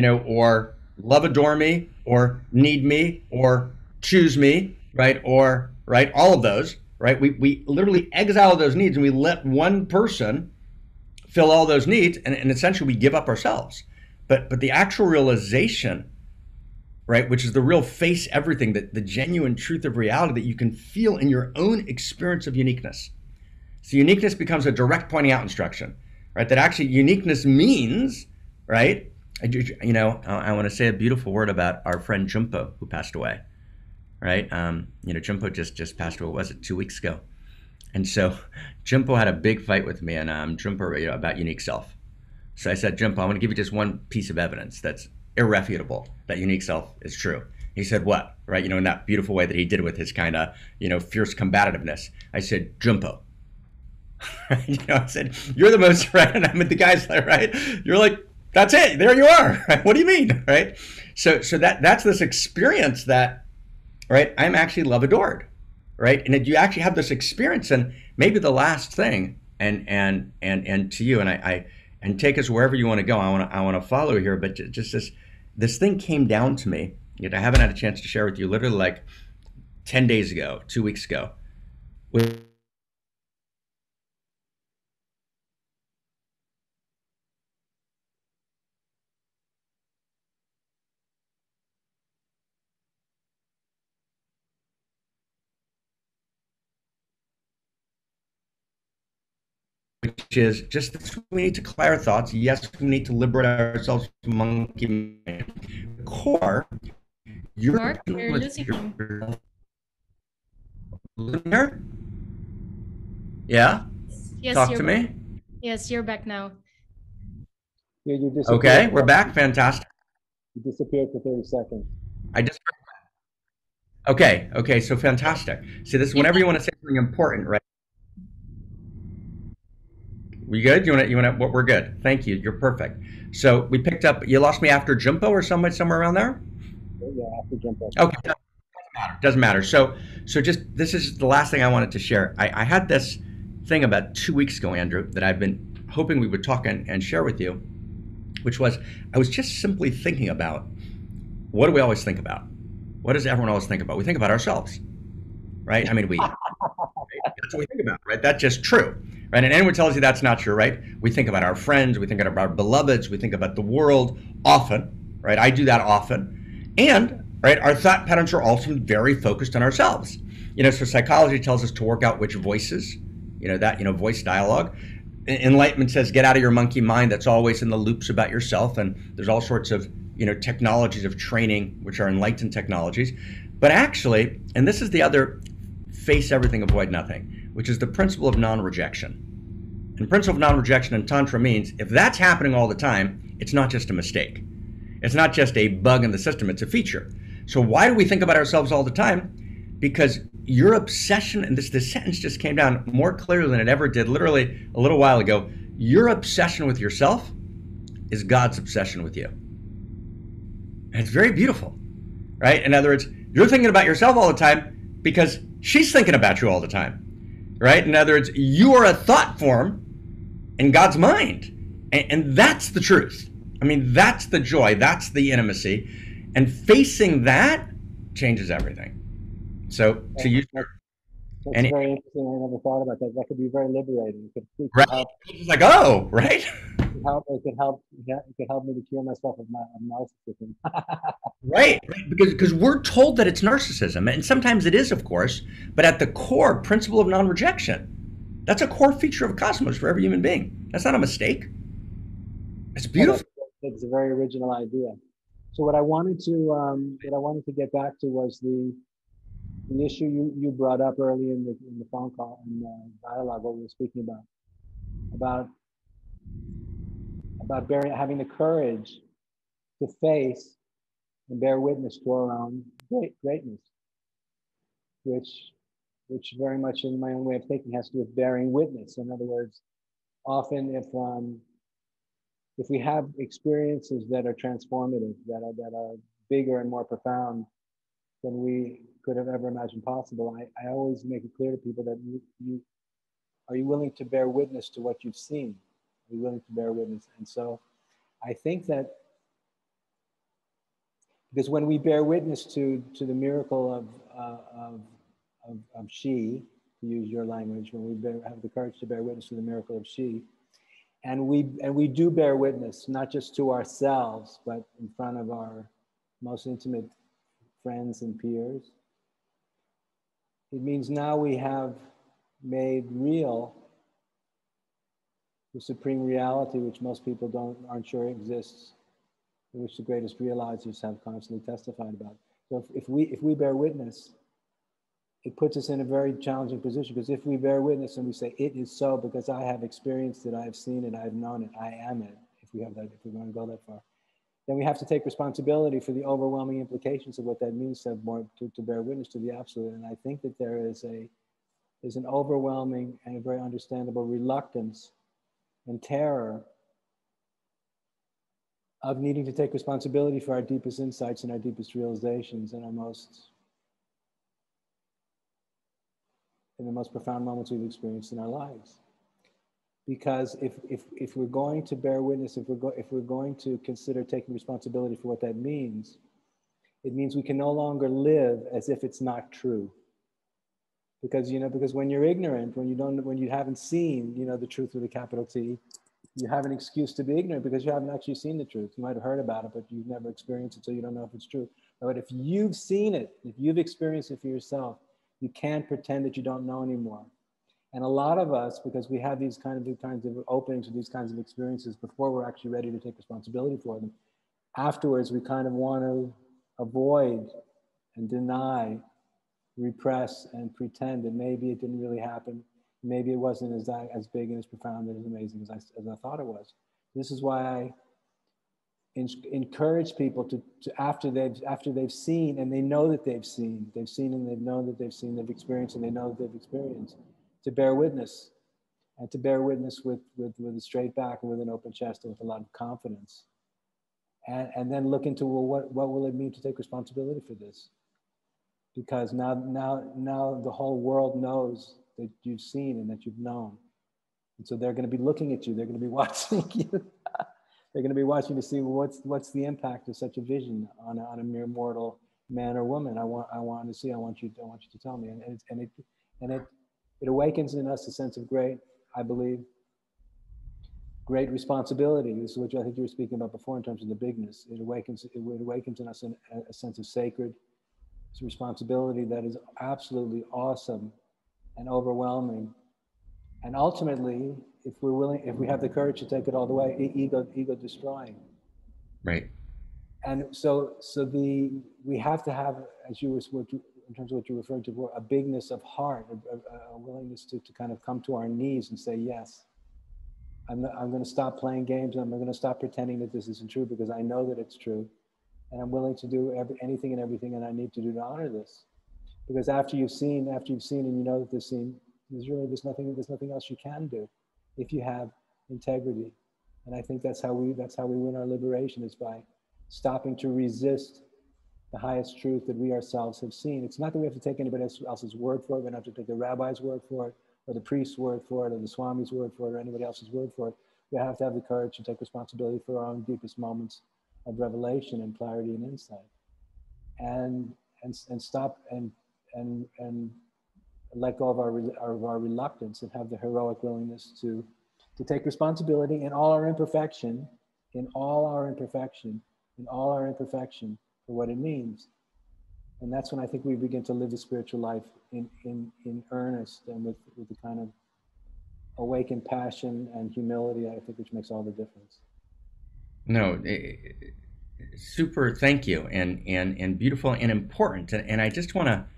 or love adore me or need me or choose me, right? Or, right, all of those, right? We literally exile those needs and we let one person fill all those needs, and essentially we give up ourselves. But the actual realization, right, which is the real face everything, the genuine truth of reality that you can feel in your own experience of uniqueness. So uniqueness becomes a direct pointing out instruction, right? That actually uniqueness means, right? I want to say a beautiful word about our friend Jumpo, who passed away, right? Jumpo just passed away. What was it, 2 weeks ago? And so Jumpo had a big fight with me, and Jumpo, about unique self. So I said, Jumpo, I'm going to give you just one piece of evidence that's irrefutable that unique self is true. He said, what? Right? In that beautiful way that he did with his kind of, fierce combativeness. I said, Jumpo. I said, you're the most, right? And I mean, the guy's like, right? You're like, that's it. There you are. Right? What do you mean? Right? So that's this experience that, right? I'm actually love adored. Right? And you actually have this experience. And maybe the last thing, and to you, and take us wherever you want to go. I want to follow here, but just this thing came down to me. I haven't had a chance to share with you, literally like 10 days ago, 2 weeks ago, which is just this, we need to clear our thoughts. Yes, we need to liberate ourselves from monkey mind. Core, you're Mark, we're losing him. Here? Yeah? Yes, Talk to me. Yes, you're back now. Yeah, you okay, we're back. Fantastic. You disappeared for 30 seconds. I just okay, so fantastic. See, this is whenever you want to say something important, right? We good? You want to, what, we're good. Thank you. You're perfect. So we picked up, you lost me after Jumbo or somewhere around there? Yeah, I have to jump up. Okay, doesn't matter. So just, this is the last thing I wanted to share. I had this thing about 2 weeks ago, Andrew, that I've been hoping we would talk and share with you, which was, I was just simply thinking about, what do we always think about? What does everyone always think about? We think about ourselves, right? I mean, that's what we think about, right? That's just true, right? And anyone tells you that's not true, right? We think about our friends, we think about our beloveds, we think about the world often, right? I do that often. And, right, our thought patterns are often very focused on ourselves. So psychology tells us to work out which voices, voice dialogue. Enlightenment says get out of your monkey mind that's always in the loops about yourself. And there's all sorts of, technologies of training, which are enlightened technologies. But actually, and this is the other face everything, avoid nothing, which is the principle of non-rejection. And principle of non-rejection in Tantra means if that's happening all the time, it's not just a mistake. It's not just a bug in the system, it's a feature. So why do we think about ourselves all the time? Because your obsession, and this sentence just came down more clearly than it ever did literally a little while ago, your obsession with yourself is God's obsession with you. And it's very beautiful, right? In other words, you're thinking about yourself all the time because she's thinking about you all the time, right? In other words, you are a thought form in God's mind. And that's the truth. I mean, that's the joy, that's the intimacy. And facing that changes everything. So to use That's very interesting. I never thought about that. That could be very liberating. It could right? help. It's like, oh, right? It could help. Yeah, it could help me to cure myself of narcissism. Right, because we're told that it's narcissism, and sometimes it is, of course, but at the core, principle of non-rejection. That's a core feature of cosmos for every human being. That's not a mistake. It's beautiful. It's a very original idea. So what I wanted to get back to was the issue you brought up early in the phone call and the dialogue, what we were speaking about having the courage to face and bear witness to our own greatness, which very much in my own way of thinking has to do with bearing witness. In other words, often if we have experiences that are transformative, that are bigger and more profound than we could have ever imagined possible, I always make it clear to people that are you willing to bear witness to what you've seen? Are you willing to bear witness? And so I think that because when we bear witness to the miracle of she, to use your language, when we have the courage to bear witness to the miracle of she, and we do bear witness not just to ourselves, but in front of our most intimate friends and peers, it means now we have made real the supreme reality, which most people aren't sure exists, which the greatest realizers have constantly testified about. So if we bear witness, it puts us in a very challenging position, because if we bear witness and we say it is so because I have experienced it, I have seen it, I have known it, I am it, if we're going to go that far, then we have to take responsibility for the overwhelming implications of what that means to bear witness to the absolute. And I think that there's an overwhelming and a very understandable reluctance and terror of needing to take responsibility for our deepest insights and our deepest realizations and the most profound moments we've experienced in our lives. Because if we're going to bear witness, if we're going to consider taking responsibility for what that means, it means we can no longer live as if it's not true. Because when you're ignorant, when you haven't seen the truth with a capital T, you have an excuse to be ignorant because you haven't actually seen the truth. You might have heard about it, but you've never experienced it, so you don't know if it's true. But if you've seen it, if you've experienced it for yourself, you can't pretend that you don't know anymore. And a lot of us, because we have these kinds of openings or these kinds of experiences before we're actually ready to take responsibility for them, afterwards we kind of want to avoid and deny, repress and pretend that maybe it didn't really happen. Maybe it wasn't as big and as profound and as amazing as I thought it was. This is why encourage people to after they've seen, and they know that they've seen and they've known that they've seen, they've experienced and they know that they've experienced, to bear witness, and to bear witness with a straight back and with an open chest and with a lot of confidence, and then look into, well, what will it mean to take responsibility for this? Because now the whole world knows that you've seen and that you've known, and so they're going to be looking at you, they're going to be watching you. They're going to be watching to see, well, what's the impact of such a vision on a mere mortal man or woman. I want to see. I want you to tell me. And it awakens in us a sense of great, I believe, great responsibility. This is what I think you were speaking about before in terms of the bigness. It awakens in us a sense of sacred responsibility that is absolutely awesome and overwhelming. And ultimately, if we're willing, if we have the courage to take it all the way, ego destroying. Right. And so we have to have, as you were, in terms of what you were referring to, a bigness of heart, a willingness to kind of come to our knees and say, yes, I'm going to stop playing games. I'm going to stop pretending that this isn't true, because I know that it's true. And I'm willing to do anything and everything that I need to do to honor this. Because after you've seen and you know that there's nothing else you can do if you have integrity. And I think that's how we win our liberation, is by stopping to resist the highest truth that we ourselves have seen. It's not that we have to take anybody else's word for it. We don't have to take the rabbi's word for it, or the priest's word for it, or the Swami's word for it, or anybody else's word for it. We have to have the courage to take responsibility for our own deepest moments of revelation and clarity and insight, and stop and let go of our reluctance, and have the heroic willingness to take responsibility in all our imperfection, for what it means. And that's when I think we begin to live the spiritual life in earnest, and with the kind of awakened passion and humility, I think, which makes all the difference. No, super, thank you, and beautiful and important. And I just want to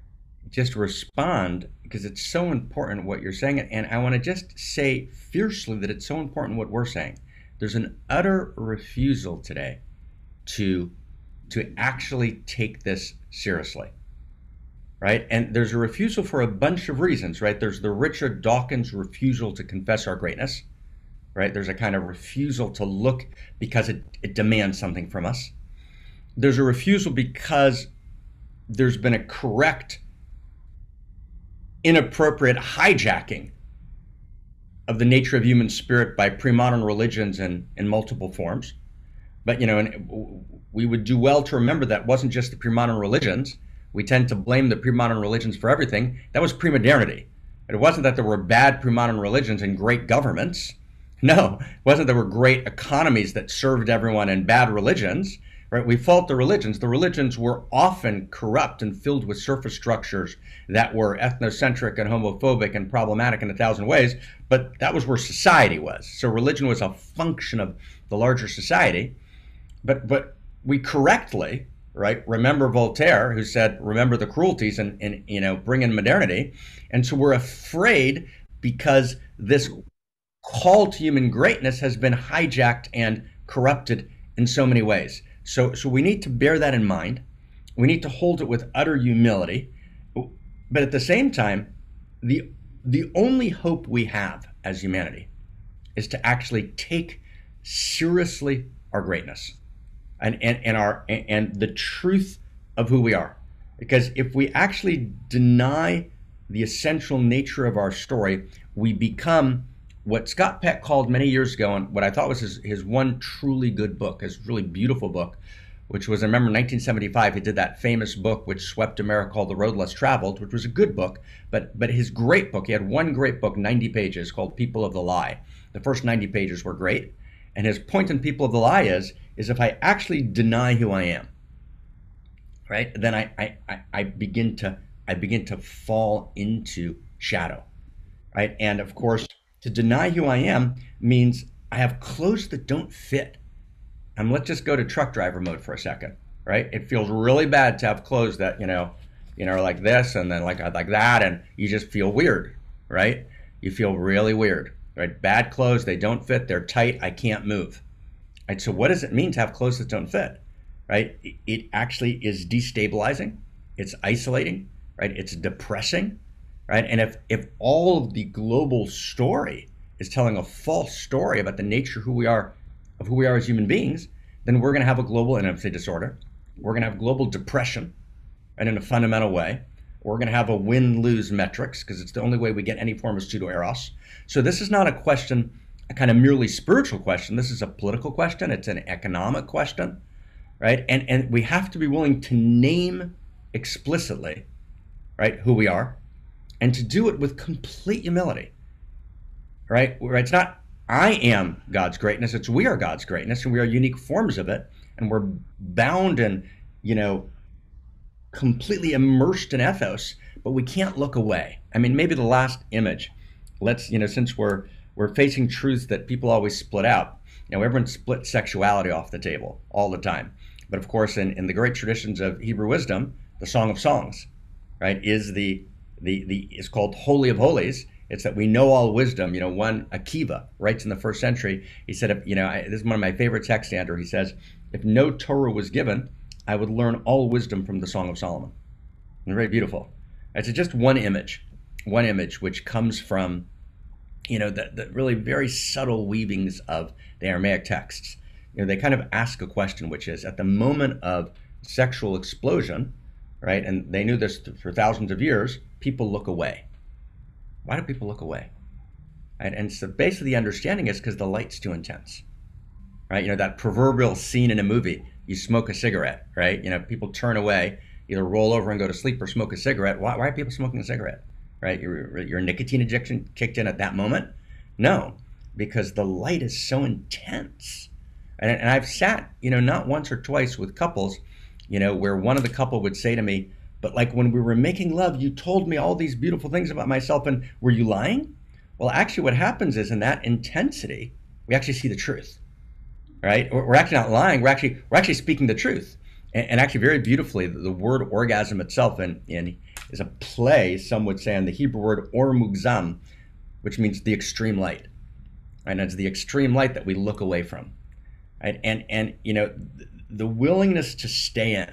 respond, because it's so important what you're saying, and I want to just say fiercely that it's so important what we're saying. There's an utter refusal today to actually take this seriously, right? And there's a refusal for a bunch of reasons, right? There's the Richard Dawkins refusal to confess our greatness, right? There's a kind of refusal to look because it demands something from us. There's a refusal because there's been a correct, inappropriate hijacking of the nature of human spirit by pre-modern religions in multiple forms. But, and we would do well to remember that wasn't just the pre-modern religions. We tend to blame the pre-modern religions for everything. That was pre-modernity. It wasn't that there were bad pre-modern religions and great governments. No, it wasn't that there were great economies that served everyone and bad religions. Right? We fault the religions. The religions were often corrupt and filled with surface structures that were ethnocentric and homophobic and problematic in 1,000 ways, but that was where society was. So religion was a function of the larger society. But we correctly, right, remember Voltaire, who said, remember the cruelties and bring in modernity. And so we're afraid because this call to human greatness has been hijacked and corrupted in so many ways. So we need to bear that in mind. We need to hold it with utter humility. But at the same time, the only hope we have as humanity is to actually take seriously our greatness and the truth of who we are. Because if we actually deny the essential nature of our story, we become what Scott Peck called many years ago, and what I thought was his one truly good book, his really beautiful book, which was, I remember in 1975, he did that famous book which swept America called The Road Less Traveled, which was a good book, but his great book, he had one great book, 90 pages, called People of the Lie. The first 90 pages were great, and his point in People of the Lie is if I actually deny who I am, right, then I begin to fall into shadow, right? And of course, to deny who I am means I have clothes that don't fit. And let's just go to truck driver mode for a second, right? It feels really bad to have clothes that, are like this and then like that, and you just feel weird, right? You feel really weird, right? Bad clothes, they don't fit, they're tight, I can't move. right? So what does it mean to have clothes that don't fit, right? It actually is destabilizing. It's isolating, right? It's depressing, right? And if all of the global story is telling a false story about the nature of who we are as human beings, then we're going to have a global identity disorder. We're going to have global depression, and in a fundamental way, we're going to have a win-lose metrics because it's the only way we get any form of pseudo-eros. So this is not a question, a kind of merely spiritual question. This is a political question. It's an economic question, right? And we have to be willing to name explicitly, right, who we are, and to do it with complete humility, right? It's not I am God's greatness. It's we are God's greatness, and we are unique forms of it, and we're bound and, completely immersed in ethos, but we can't look away. I mean, maybe the last image, let's, since we're facing truths that people always split out, everyone split sexuality off the table all the time. But of course, in the great traditions of Hebrew wisdom, the Song of Songs, right, is is called Holy of Holies. It's that we know all wisdom. One Akiva writes in the first century, he said, this is one of my favorite texts, Andrew. He says, if no Torah was given, I would learn all wisdom from the Song of Solomon. And very beautiful. It's just one image which comes from, the really very subtle weavings of the Aramaic texts. They kind of ask a question, which is, at the moment of sexual explosion, right, and they knew this for thousands of years, people look away. Why do people look away? Right? And so basically the understanding is because the light's too intense. Right? That proverbial scene in a movie, you smoke a cigarette, right? People turn away, either roll over and go to sleep or smoke a cigarette. Why are people smoking a cigarette? Right? Your nicotine addiction kicked in at that moment? No, because the light is so intense. And I've sat, not once or twice with couples, where one of the couple would say to me, but like when we were making love, you told me all these beautiful things about myself, and were you lying? Well, actually what happens is in that intensity, we actually see the truth. Right? We're actually not lying. We're actually speaking the truth, and actually very beautifully. The word orgasm itself is a play, some would say, on the Hebrew word or mugzam, which means the extreme light. Right? And it's the extreme light that we look away from. Right? And the willingness to stay in,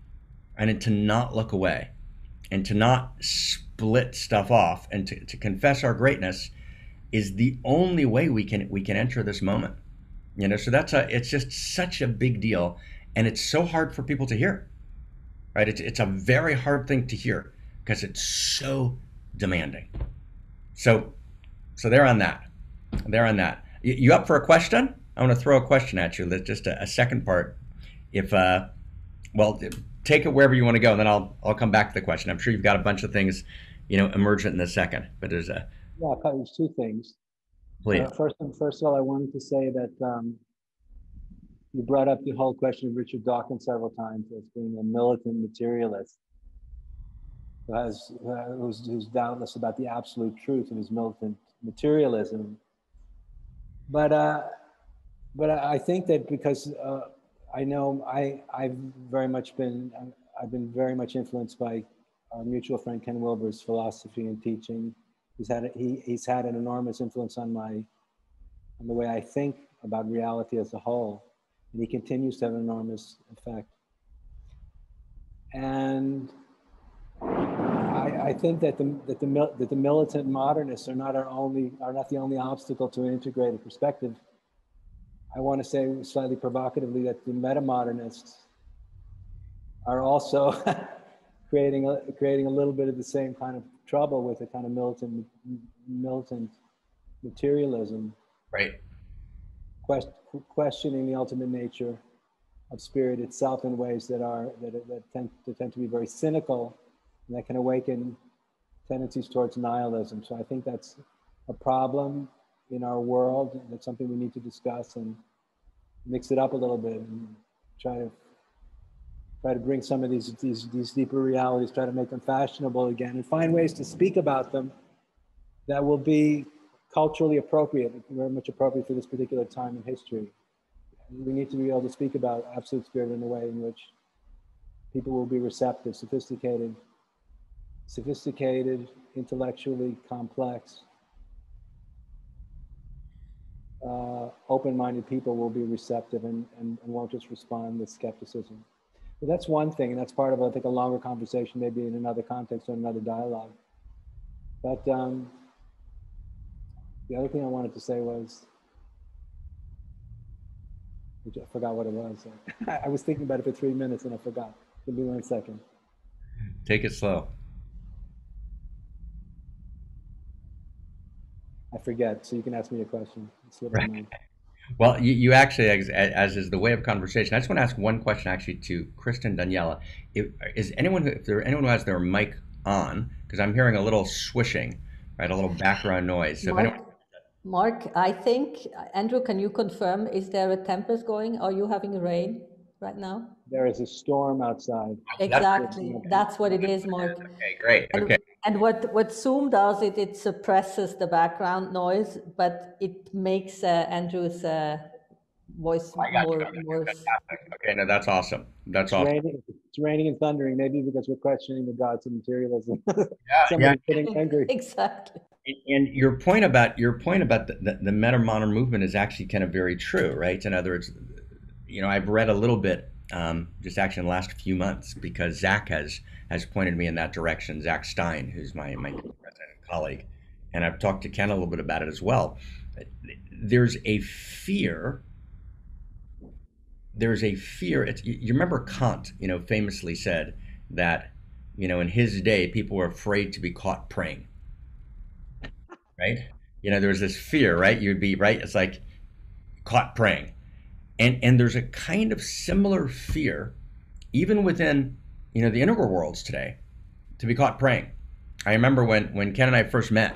and to not look away, and to not split stuff off, and to confess our greatness, is the only way we can enter this moment. So it's just such a big deal, and it's so hard for people to hear, right? It's a very hard thing to hear because it's so demanding. So they're on that. You up for a question? I want to throw a question at you. That's just a second part. If take it wherever you want to go, and then I'll come back to the question. I'm sure you've got a bunch of things, emergent in a second. But there's two things. Please. First of all, I wanted to say that you brought up the whole question of Richard Dawkins several times as being a militant materialist, who's doubtless about the absolute truth of his militant materialism. But I think that because I know I've been very much influenced by our mutual friend Ken Wilber's philosophy and teaching. He's had an enormous influence on the way I think about reality as a whole, and he continues to have an enormous effect. And I think that the militant modernists are not the only obstacle to an integrated perspective. I want to say slightly provocatively that the meta-modernists are also creating a little bit of the same kind of trouble with a kind of militant materialism, right? Questioning the ultimate nature of spirit itself in ways that tend to be very cynical, and that can awaken tendencies towards nihilism. So I think that's a problem in our world. That's something we need to discuss and mix it up a little bit and try to bring some of these deeper realities, try to make them fashionable again, and find ways to speak about them that will be culturally appropriate, very much appropriate for this particular time in history. We need to be able to speak about absolute spirit in a way in which people will be receptive, sophisticated, intellectually complex, open-minded people will be receptive and won't just respond with skepticism. But that's one thing, and that's part of, I think, a longer conversation, maybe in another context or another dialogue. But the other thing I wanted to say was, I forgot what it was. I was thinking about it for 3 minutes and I forgot. Give me 1 second. Take it slow. I forget, so you can ask me a question. It's what I mean. Well, you actually, as is the way of conversation, I just want to ask one question actually to Kristen, Daniela. If there anyone who has their mic on, because I'm hearing a little swishing, right, a little background noise. So Mark, I think, Andrew, can you confirm, is there a tempest going? Are you having rain right now? There is a storm outside. Exactly, that's what it is, Mark. Okay, great. Okay. And what Zoom does, it suppresses the background noise, but it makes Andrew's voice more. Okay, no, that's awesome. That's awesome. It's raining and thundering, maybe because we're questioning the gods of materialism. Somebody's getting angry. Exactly. And your point about the meta-modern movement is actually kind of very true, right? In other words, I've read a little bit just actually in the last few months because Zach has pointed me in that direction. Zach Stein, who's my president and colleague, and I've talked to Ken a little bit about it as well. There's a fear. You remember Kant, famously said that, in his day, people were afraid to be caught praying. Right? There was this fear, right? You'd be right. It's like caught praying. And there's a kind of similar fear, even within, the integral worlds today, to be caught praying. I remember when Ken and I first met,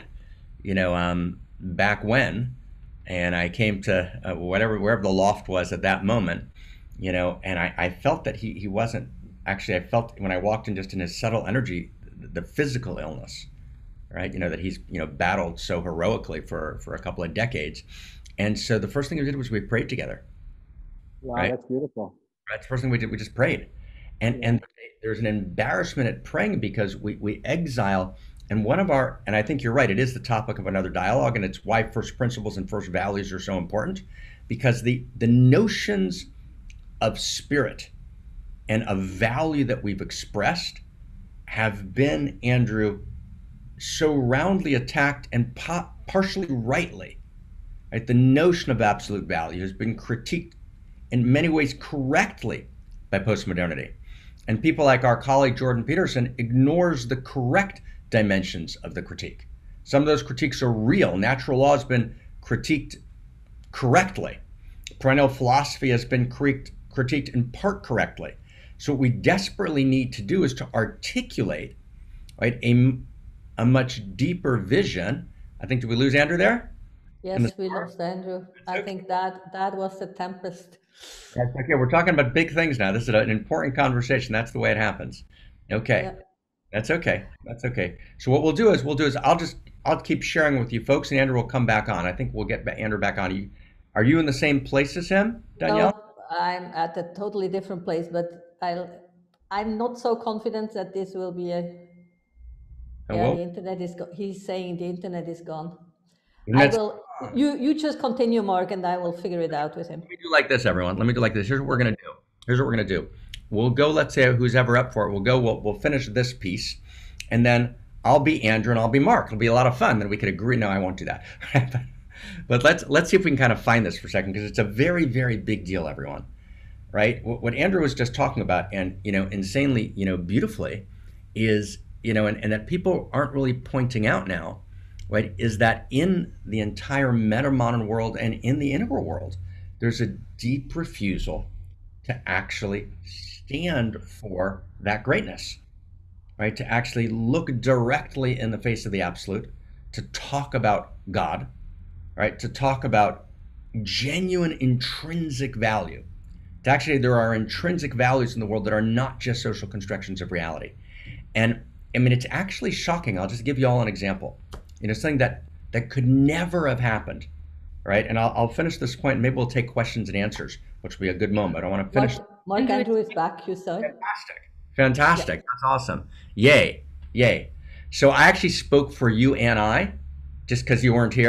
back when, and I came to wherever the loft was at that moment, and I felt that he wasn't, actually I felt when I walked in just in his subtle energy, the physical illness, right? That he's, battled so heroically for a couple of decades. And so the first thing we did was we prayed together. Wow, right? That's beautiful. That's the first thing we did. We just prayed. And there's an embarrassment at praying because we exile. And and I think you're right, it is the topic of another dialogue, and it's why first principles and first values are so important, because the notions of spirit and of value that we've expressed have been, Andrew, so roundly attacked and partially rightly. Right? The notion of absolute value has been critiqued in many ways correctly by postmodernity. And people like our colleague Jordan Peterson ignores the correct dimensions of the critique. Some of those critiques are real. Natural law has been critiqued correctly. Perennial philosophy has been critiqued in part correctly. So what we desperately need to do is to articulate, right, a much deeper vision. I think, did we lose Andrew there? Yes, we lost Andrew. I think that was the tempest. That's okay. We're talking about big things now. This is an important conversation. That's the way it happens. Okay. Yeah. That's okay. That's okay. So what we'll do is I'll keep sharing with you folks, and Andrew will come back on. I think we'll get Andrew back on. Are you in the same place as him, Danielle? No, I'm at a totally different place, but I'm not so confident that this will be the internet is he's saying the internet is gone. You just continue, Mark, and I will figure it out with him. Let me do like this, everyone. Let me do like this. Here's what we're gonna do. We'll go, let's say who's ever up for it, we'll finish this piece, and then I'll be Andrew and I'll be Mark. It'll be a lot of fun. Then we could agree. No, I won't do that. But let's see if we can kind of find this for a second, because it's a very, very big deal, everyone. Right? What Andrew was just talking about, and insanely, beautifully, is, and that people aren't really pointing out now, right, is that in the entire meta-modern world and in the integral world, there's a deep refusal to actually stand for that greatness, right? To actually look directly in the face of the absolute, to talk about God, right? To talk about genuine intrinsic value. To actually, there are intrinsic values in the world that are not just social constructions of reality. And I mean, it's actually shocking. I'll just give you all an example. Something that could never have happened, right? And I'll finish this point, and maybe we'll take questions and answers, which will be a good moment. I want to finish. Mark Andrew is back, you said? Fantastic. Yeah. That's awesome. Yay. So I actually spoke for you and I, just because you weren't here,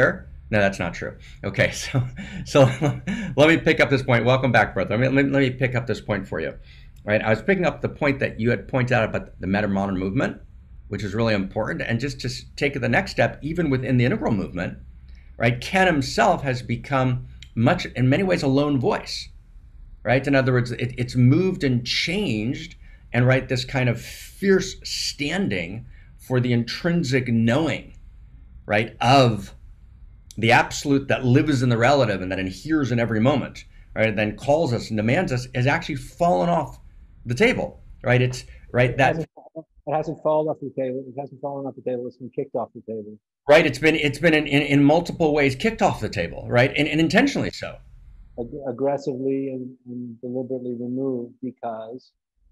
No, that's not true. Okay, so let me pick up this point. Welcome back, brother. Let me pick up this point for you. Right, I was picking up the point that you had pointed out about the meta-modern movement, which is really important. And just to take it the next step, even within the integral movement, right, Ken himself has become much, in many ways, a lone voice. Right, in other words, it's moved and changed, and right, this kind of fierce standing for the intrinsic knowing, right, of the absolute that lives in the relative and that inheres in every moment, right, and then calls us and demands us, has actually fallen off the table, right? It's right that it hasn't fallen off the table. It hasn't fallen off the table. It's been kicked off the table. right. It's been in multiple ways kicked off the table, right, and intentionally so. Aggressively and deliberately removed because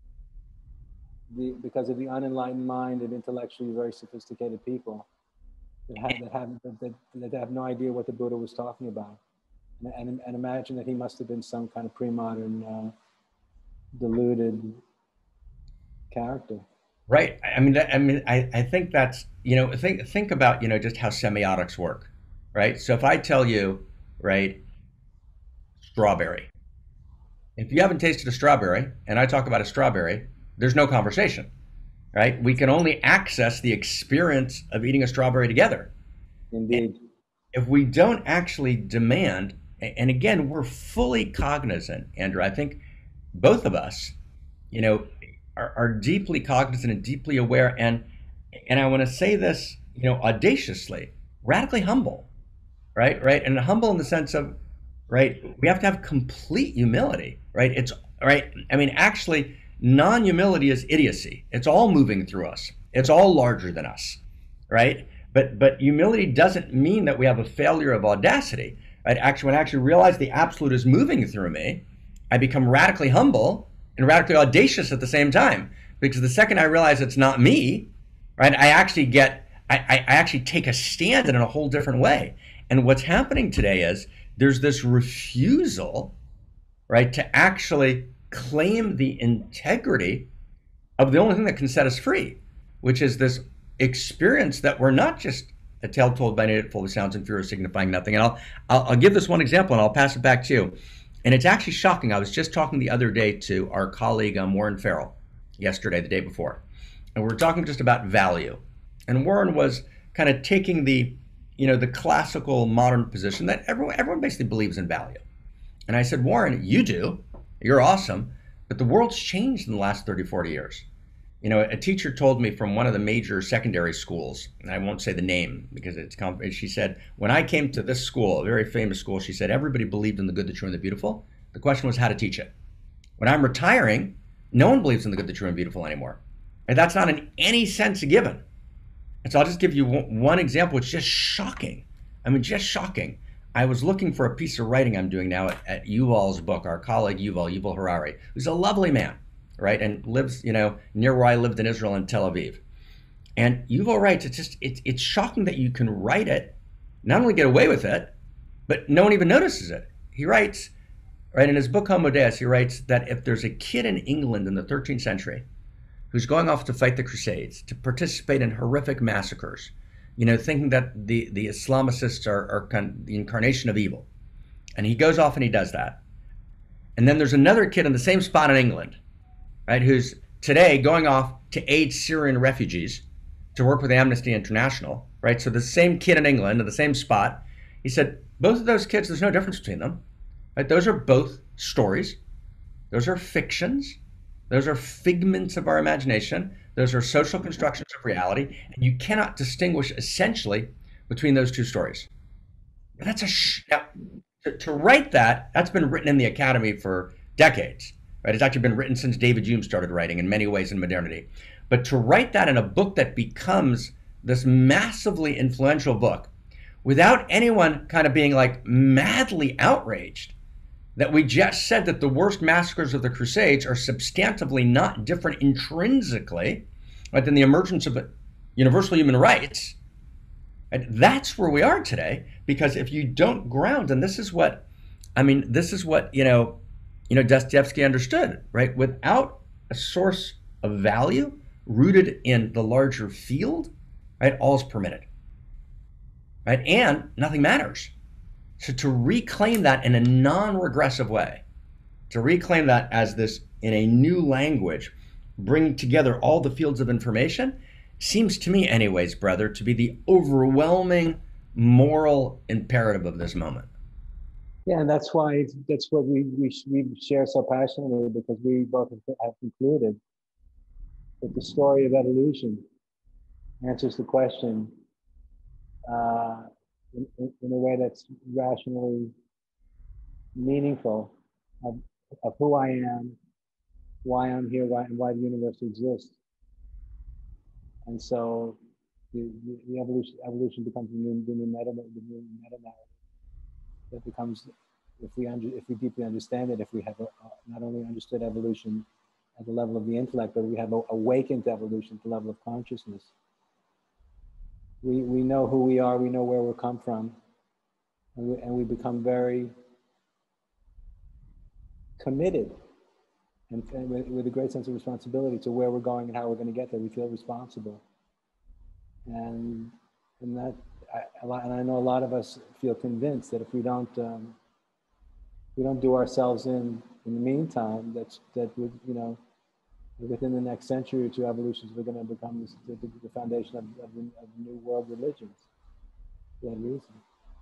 of the unenlightened mind and intellectually very sophisticated people that have no idea what the Buddha was talking about, and imagine that he must have been some kind of pre-modern deluded character. Right. I think that's, think about, just how semiotics work, right? So if I tell you, right, strawberry, if you haven't tasted a strawberry and I talk about a strawberry, there's no conversation, right? We can only access the experience of eating a strawberry together. Indeed. If we don't actually demand, and again, we're fully cognizant, Andrew, I think both of us, are deeply cognizant and deeply aware, and I want to say this, audaciously, radically humble, right, and humble in the sense of, right, we have to have complete humility, right? It's right. Actually, non-humility is idiocy. It's all moving through us. It's all larger than us, right? But humility doesn't mean that we have a failure of audacity, right? Actually, when I actually realize the absolute is moving through me, I become radically humble and radically audacious at the same time. Because the second I realize it's not me, right, I actually take a stand in a whole different way. And what's happening today is there's this refusal, right, to actually claim the integrity of the only thing that can set us free, which is this experience that we're not just a tale told by an idiot full of sounds and fear signifying nothing. And I'll give this one example and I'll pass it back to you. And it's actually shocking. I was just talking the other day to our colleague Warren Farrell, yesterday, the day before, and we were talking just about value. And Warren was kind of taking the classical modern position that everyone basically believes in value. And I said, Warren, you do, you're awesome, but the world's changed in the last 30, 40 years. A teacher told me from one of the major secondary schools, and I won't say the name because she said, when I came to this school, a very famous school, she said, everybody believed in the good, the true, and the beautiful. The question was how to teach it. When I'm retiring, no one believes in the good, the true, and beautiful anymore. And that's not in any sense a given. And so I'll just give you one example. It's just shocking. Just shocking. I was looking for a piece of writing I'm doing now at Yuval's book, our colleague Yuval Harari, who's a lovely man, right? And lives, near where I lived in Israel in Tel Aviv. And Yuval writes, it's shocking that you can write it, not only get away with it, but no one even notices it. He writes, right, in his book Homo Deus, he writes that if there's a kid in England in the 13th century who's going off to fight the Crusades, to participate in horrific massacres, thinking that the Islamicists are kind of the incarnation of evil. And he goes off and he does that. And then there's another kid in the same spot in England, right, who's today going off to aid Syrian refugees, to work with Amnesty International, right? So the same kid in England in the same spot, he said, both of those kids, there's no difference between them, right? Those are both stories. Those are fictions. Those are figments of our imagination. Those are social constructions of reality. And you cannot distinguish essentially between those two stories. And that's now, to write that's been written in the academy for decades, right? It's actually been written since David Hume started writing in many ways in modernity. But to write that in a book that becomes this massively influential book without anyone kind of being like madly outraged that we just said that the worst massacres of the Crusades are substantively not different intrinsically, right, than the emergence of universal human rights. And that's where we are today, because if you don't ground, and this is what Dostoevsky understood, right? Without a source of value rooted in the larger field, right, all is permitted. right? And nothing matters. So to reclaim that in a non-regressive way, to reclaim that as this in a new language, bring together all the fields of information, seems to me anyways, brother, to be the overwhelming moral imperative of this moment. Yeah, and that's what we share so passionately, because we both have concluded that the story of evolution answers the question in a way that's rationally meaningful of who I am, why I'm here, and why the universe exists. And so the evolution becomes the new meta narrative that becomes, if we deeply understand it, if we have not only understood evolution at the level of the intellect, but we have awakened evolution at the level of consciousness. We know who we are, we know where we come from, and we become very committed and with a great sense of responsibility to where we're going and how we're going to get there. We feel responsible, and that and I know a lot of us feel convinced that if we don't do ourselves in the meantime, that would, you know, within the next century or two, evolutions are going to become the foundation of new world religions. For that reason.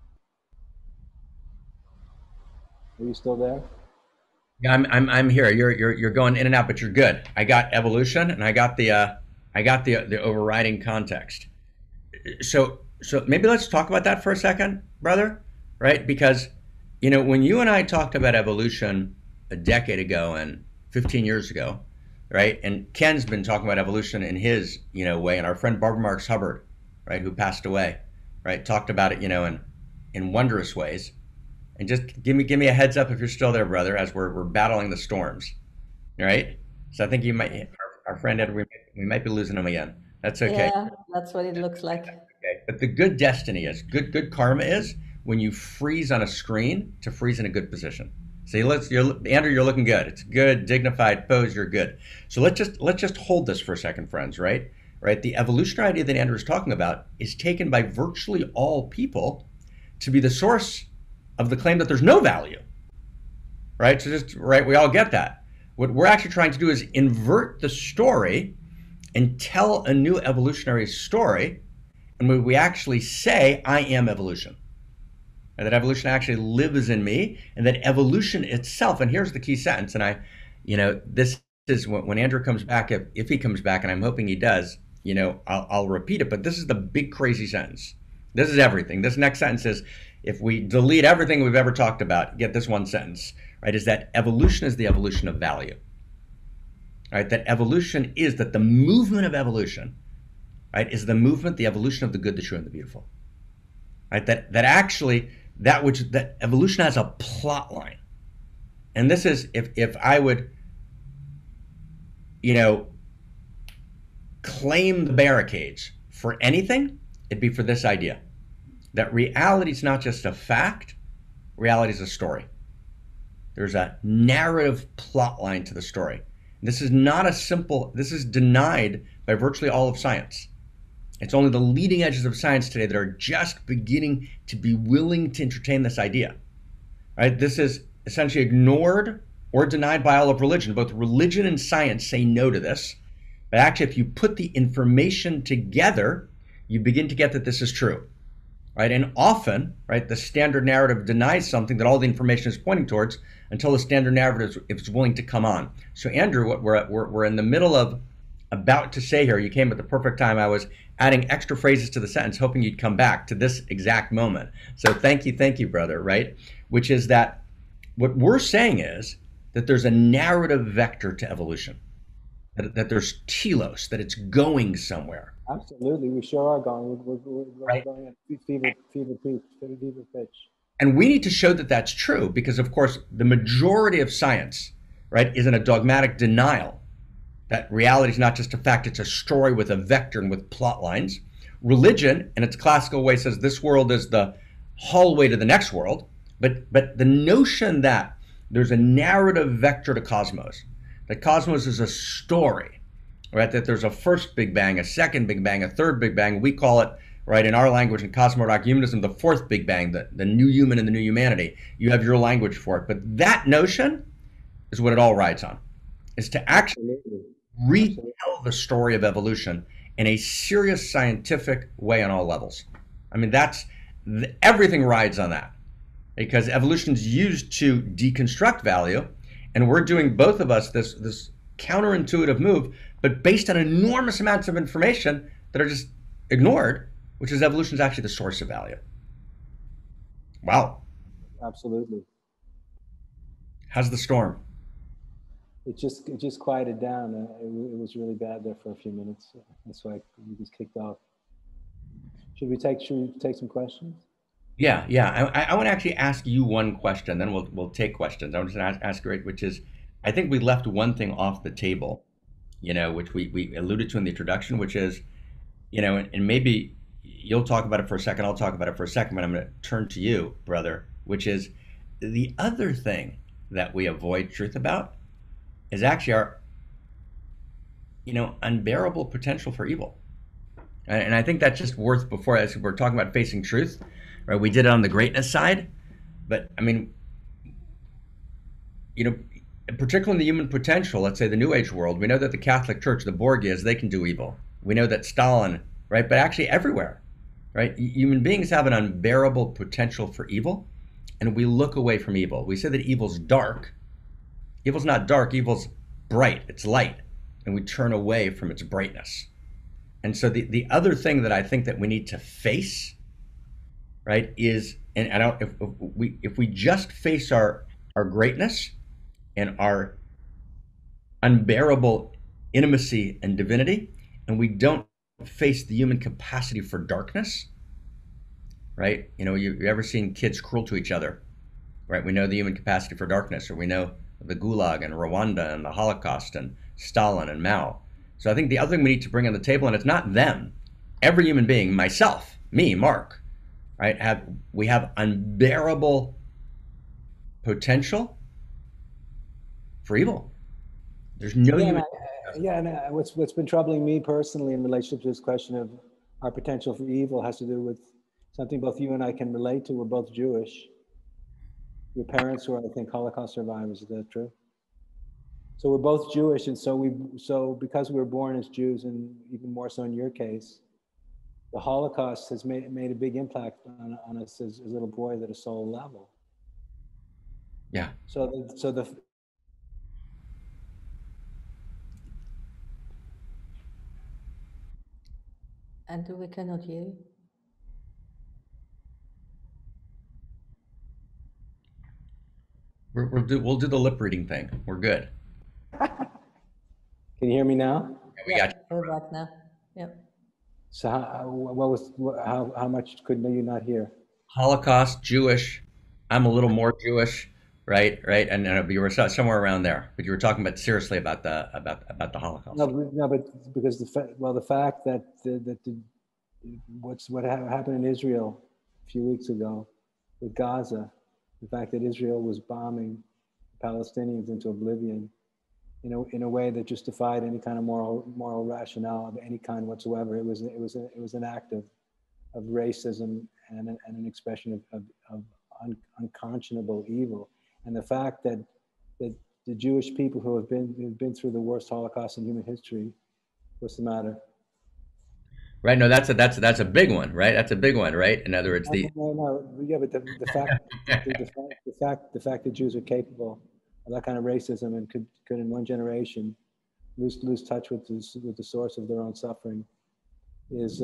Are you still there? Yeah, I'm here. You're going in and out, but you're good. I got evolution, and I got the overriding context. So maybe let's talk about that for a second, brother, right? Because, you know, when you and I talked about evolution a decade ago and 15 years ago, right? And Ken's been talking about evolution in his, you know, way, and our friend Barbara Marx Hubbard, right, who passed away, right, talked about it, you know, in wondrous ways. And just give me a heads up if you're still there, brother, as we're battling the storms, right? So I think you might, our friend Andrew, we might be losing him again. That's okay. Yeah, that's what it looks like. Okay. But the good destiny is, good karma is when you freeze on a screen to freeze in a good position. See, Andrew, you're looking good. It's a good, dignified pose. You're good. So let's just hold this for a second, friends. Right? The evolutionary idea that Andrew is talking about is taken by virtually all people to be the source of the claim that there's no value. Right? So we all get that. What we're actually trying to do is invert the story and tell a new evolutionary story, and we actually say, I am evolution. And that evolution actually lives in me, and that evolution itself, and here's the key sentence, and this is when Andrew comes back, if he comes back, and I'm hoping he does, you know, I'll repeat it, but this is the big crazy sentence. This is everything. This next sentence is, if we delete everything we've ever talked about, get this one sentence, right, is that evolution is the evolution of value. Right, that evolution is that the movement of evolution, right, is the movement, the evolution of the good, the true, and the beautiful. Right, that actually that evolution has a plot line. And this is, if I would, you know, claim the barricades for anything, it'd be for this idea. That reality is not just a fact, reality is a story. There's a narrative plot line to the story. This is not a simple, this is denied by virtually all of science. It's only the leading edges of science today that are just beginning to be willing to entertain this idea. Right? This is essentially ignored or denied by all of religion. Both religion and science say no to this. But actually, if you put the information together, you begin to get that this is true. Right? And often, right, the standard narrative denies something that all the information is pointing towards until the standard narrative is willing to come on. So Andrew, what we're in the middle of about to say here, you came at the perfect time. I was adding extra phrases to the sentence, hoping you'd come back to this exact moment. So thank you, brother, right? Which is that what we're saying is that there's a narrative vector to evolution, that there's telos, that it's going somewhere. Absolutely, we sure are going. We're right? Going at fever pitch. And we need to show that that's true, because of course the majority of science, right, is in a dogmatic denial that reality is not just a fact, it's a story with a vector and with plot lines. Religion, in its classical way, says this world is the hallway to the next world, but the notion that there's a narrative vector to cosmos, that cosmos is a story, right, that there's a first Big Bang, a second Big Bang, a third Big Bang, we call it, right? In our language, in cosmological humanism, the fourth Big Bang, the new human and the new humanity. You have your language for it. But that notion is what it all rides on, is to actually retell the story of evolution in a serious scientific way on all levels. I mean, everything rides on that, because evolution is used to deconstruct value, and we're doing, both of us, this counterintuitive move, but based on enormous amounts of information that are just ignored, which is evolution is actually the source of value. Wow. Absolutely. How's the storm? It just quieted down. It was really bad there for a few minutes. That's why we just kicked off. Should we take some questions? Yeah. I want to actually ask you one question, then we'll take questions. I want to ask you, which is, I think we left one thing off the table, which we alluded to in the introduction, which is, and maybe you'll talk about it for a second, I'll talk about it for a second, but I'm going to turn to you, brother, which is the other thing that we avoid truth about is actually our, unbearable potential for evil. And I think that's just worth, before, as we're talking about facing truth, right? We did it on the greatness side, but I mean, particularly in the human potential, let's say the New Age world, we know that the Catholic Church, the Borgias, they can do evil. We know that Stalin, right? But actually everywhere, right? Human beings have an unbearable potential for evil, and we look away from evil. We say that evil's dark. Evil's not dark, evil's bright, it's light, and we turn away from its brightness. And so the other thing that I think that we need to face, right, is, and if we just face our greatness and our unbearable intimacy and divinity, and we don't face the human capacity for darkness, right? You ever seen kids cruel to each other, right? We know the human capacity for darkness, or we know the Gulag and Rwanda and the Holocaust and Stalin and Mao. So I think the other thing we need to bring on the table, and it's not them, every human being, myself, me, Mark, right, we have unbearable potential for evil. There's no human. And what's been troubling me personally in relationship to this question of our potential for evil has to do with something both you and I can relate to. We're both Jewish. Your parents were, I think, Holocaust survivors. Is that true? So we're both Jewish, and so because we were born as Jews, and even more so in your case, the Holocaust has made a big impact on us as little boys at a soul level. Yeah. Andrew, we cannot hear you. We'll do the lip reading thing. We're good. Can you hear me now? Yeah, we got you. We're back now. Yep. So how much could you not hear? Holocaust, Jewish. I'm a little more Jewish, right? And you were somewhere around there, but you were talking about seriously about the Holocaust. No, but because the fact that what happened in Israel a few weeks ago with Gaza, the fact that Israel was bombing Palestinians into oblivion in a way that just defied any kind of moral rationale of any kind whatsoever. It was an act of racism and an expression of unconscionable evil. And the fact that the Jewish people who have been through the worst Holocaust in human history, what's the matter? Right. No, that's a big one, right? That's a big one, right? In other words, but the fact that Jews are capable of that kind of racism and could in one generation lose touch with the source of their own suffering is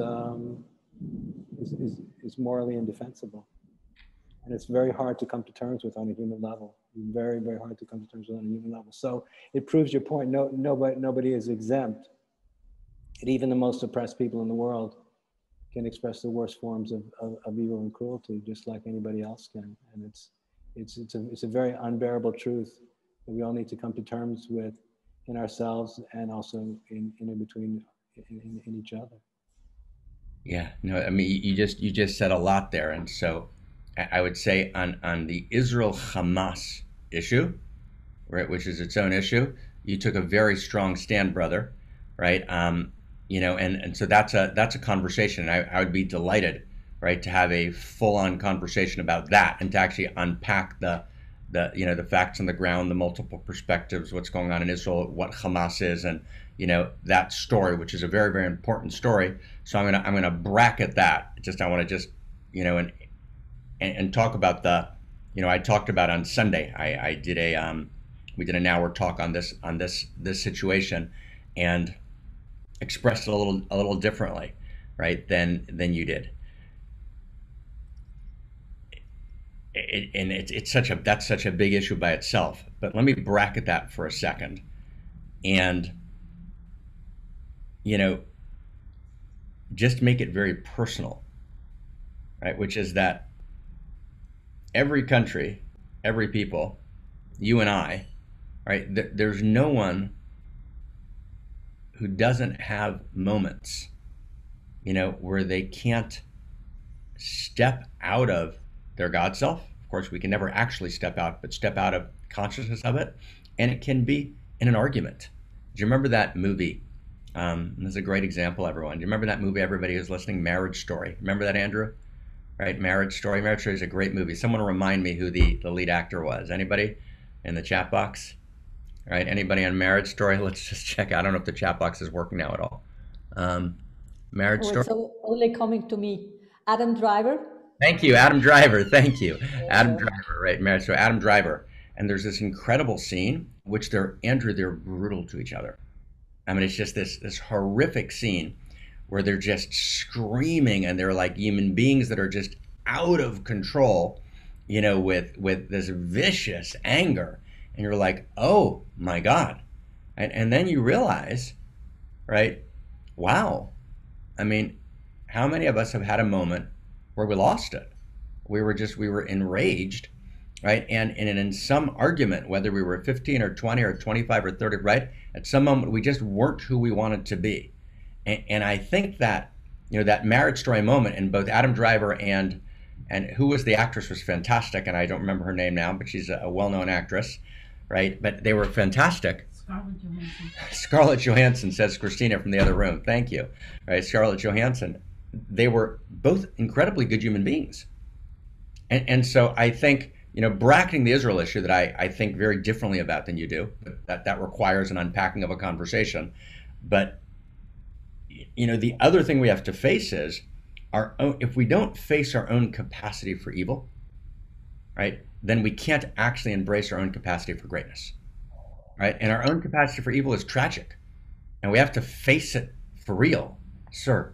morally indefensible, and it's very hard to come to terms with on a human level. Very, very hard to come to terms with on a human level. So it proves your point. Nobody is exempt. And even the most oppressed people in the world can express the worst forms of evil and cruelty, just like anybody else can. And it's a very unbearable truth that we all need to come to terms with in ourselves and also in between in each other. Yeah. No, I mean, you just said a lot there, and so I would say on the Israel-Hamas issue, right, which is its own issue, you took a very strong stand, brother, right? and so that's a conversation. I would be delighted, right, to have a full-on conversation about that and to actually unpack the facts on the ground, the multiple perspectives, what's going on in Israel, what Hamas is, and that story, which is a very, very important story. So I'm gonna bracket that. I want to just and talk about I talked about on Sunday. I did we did an hour talk on this situation, and expressed it a little differently, right, than you did. And it's that's such a big issue by itself. But let me bracket that for a second, and just make it very personal, right? Which is that every country, every people, you and I, right? There's no one who doesn't have moments, where they can't step out of their God self. Of course, we can never actually step out, but step out of consciousness of it. And it can be in an argument. Do you remember that movie? This is a great example, everyone. Do you remember that movie, everybody who's listening, Marriage Story? Remember that, Andrew? Right, Marriage Story. Marriage Story is a great movie. Someone remind me who the lead actor was. Anybody in the chat box? Right, anybody on Marriage Story? Let's just check. I don't know if the chat box is working now at all. Marriage Story. It's only coming to me. Adam Driver. Thank you, Adam Driver. Thank you, Adam Driver. Right, Marriage Story. Adam Driver. And there's this incredible scene, which they're brutal to each other. I mean, it's just this horrific scene where they're just screaming, and they're like human beings that are just out of control, with this vicious anger. And you're like, oh my God. And then you realize, right, wow. I mean, how many of us have had a moment where we lost it? We were enraged, right? And in some argument, whether we were 15 or 20 or 25 or 30, right? At some moment, we just weren't who we wanted to be. And I think that, that Marriage Story moment in both Adam Driver and who was the actress was fantastic. And I don't remember her name now, but she's a well-known actress, right? But they were fantastic. Scarlett Johansson. Scarlett Johansson, says Christina from the other room. Thank you. Right, Scarlett Johansson. They were both incredibly good human beings. And so I think, bracketing the Israel issue that I think very differently about than you do, that requires an unpacking of a conversation. But, the other thing we have to face is if we don't face our own capacity for evil, right, then we can't actually embrace our own capacity for greatness, right? And our own capacity for evil is tragic, and we have to face it for real, sir.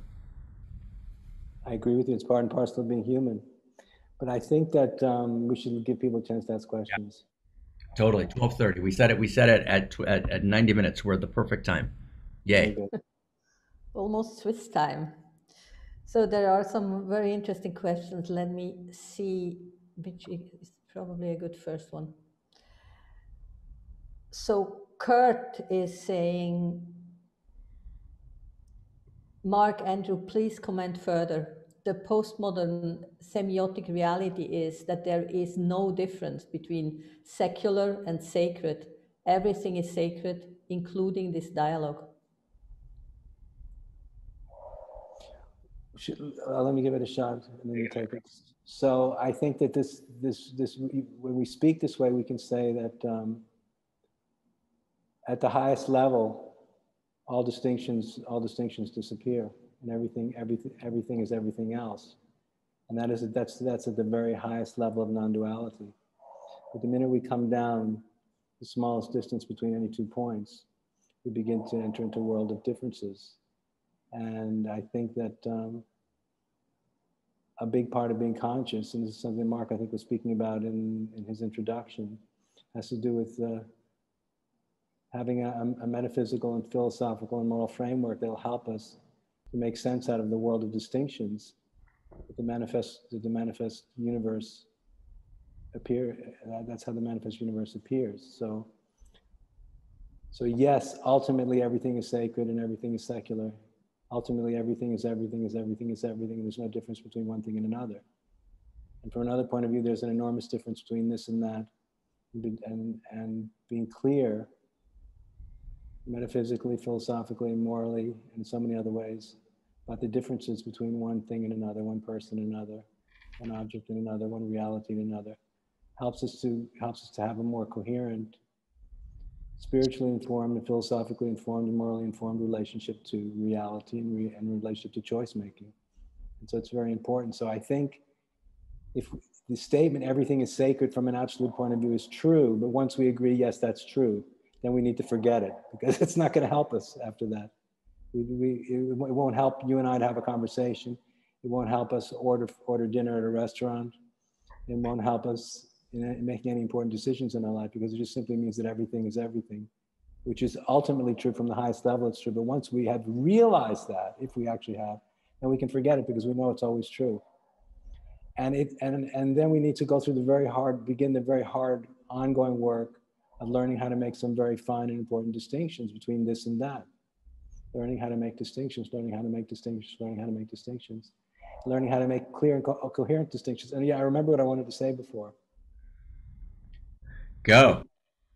I agree with you. It's part and parcel of being human. But I think that we should give people a chance to ask questions. Yeah, totally. 12:30. We said it at 90 minutes. We're at the perfect time. Yay. Almost Swiss time. So there are some very interesting questions. Let me see which is probably a good first one. So Kurt is saying, Marc, Andrew, please comment further. The postmodern semiotic reality is that there is no difference between secular and sacred. Everything is sacred, including this dialogue. Let me give it a shot, and then you take it. So I think that this when we speak this way, we can say that at the highest level, all distinctions disappear, and everything is everything else, and that's at the very highest level of non-duality. But the minute we come down the smallest distance between any 2 points, we begin to enter into a world of differences. And I think that a big part of being conscious, and this is something Marc, I think, was speaking about in his introduction, has to do with having a metaphysical and philosophical and moral framework that will help us to make sense out of the world of distinctions. The manifest universe appear. That's how the manifest universe appears. So yes, ultimately everything is sacred and everything is secular. Ultimately, everything is everything is everything is everything, and there's no difference between one thing and another. And from another point of view, there's an enormous difference between this and that, and being clear metaphysically, philosophically, and morally, and in so many other ways, about the differences between one thing and another, one person and another, one object and another, one reality and another, helps us to have a more coherent, spiritually informed and philosophically informed and morally informed relationship to reality and relationship to choice making. And so it's very important. So I think if the statement, everything is sacred from an absolute point of view, is true, but once we agree, yes, that's true, then we need to forget it, because it's not going to help us after that. It won't help you and I to have a conversation. It won't help us order dinner at a restaurant. It won't help us in making any important decisions in our life, because it just simply means that everything is everything, which is ultimately true from the highest level. It's true. But once we have realized that, if we actually have, then we can forget it, because we know it's always true. And then we need to go through begin the very hard ongoing work of learning how to make some very fine and important distinctions between this and that. Learning how to make distinctions, learning how to make distinctions, learning how to make distinctions, learning how to make clear and coherent distinctions. And yeah, I remember what I wanted to say before. Go.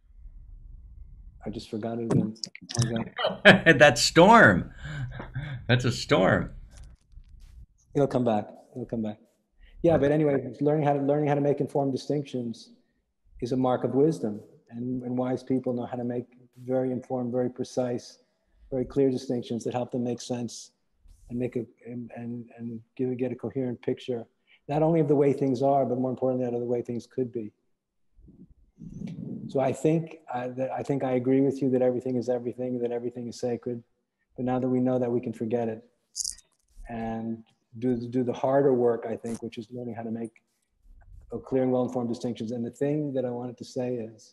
I just forgot it again. That storm. That's a storm. It'll come back. It'll come back. Yeah, but anyway, learning how to make informed distinctions is a mark of wisdom, and wise people know how to make very informed, very precise, very clear distinctions that help them make sense and get a coherent picture, not only of the way things are, but more importantly, out of the way things could be. So I think I agree with you that everything is everything, that everything is sacred. But now that we know that, we can forget it and do the harder work, I think, which is learning how to make clear and well-informed distinctions. And the thing that I wanted to say is,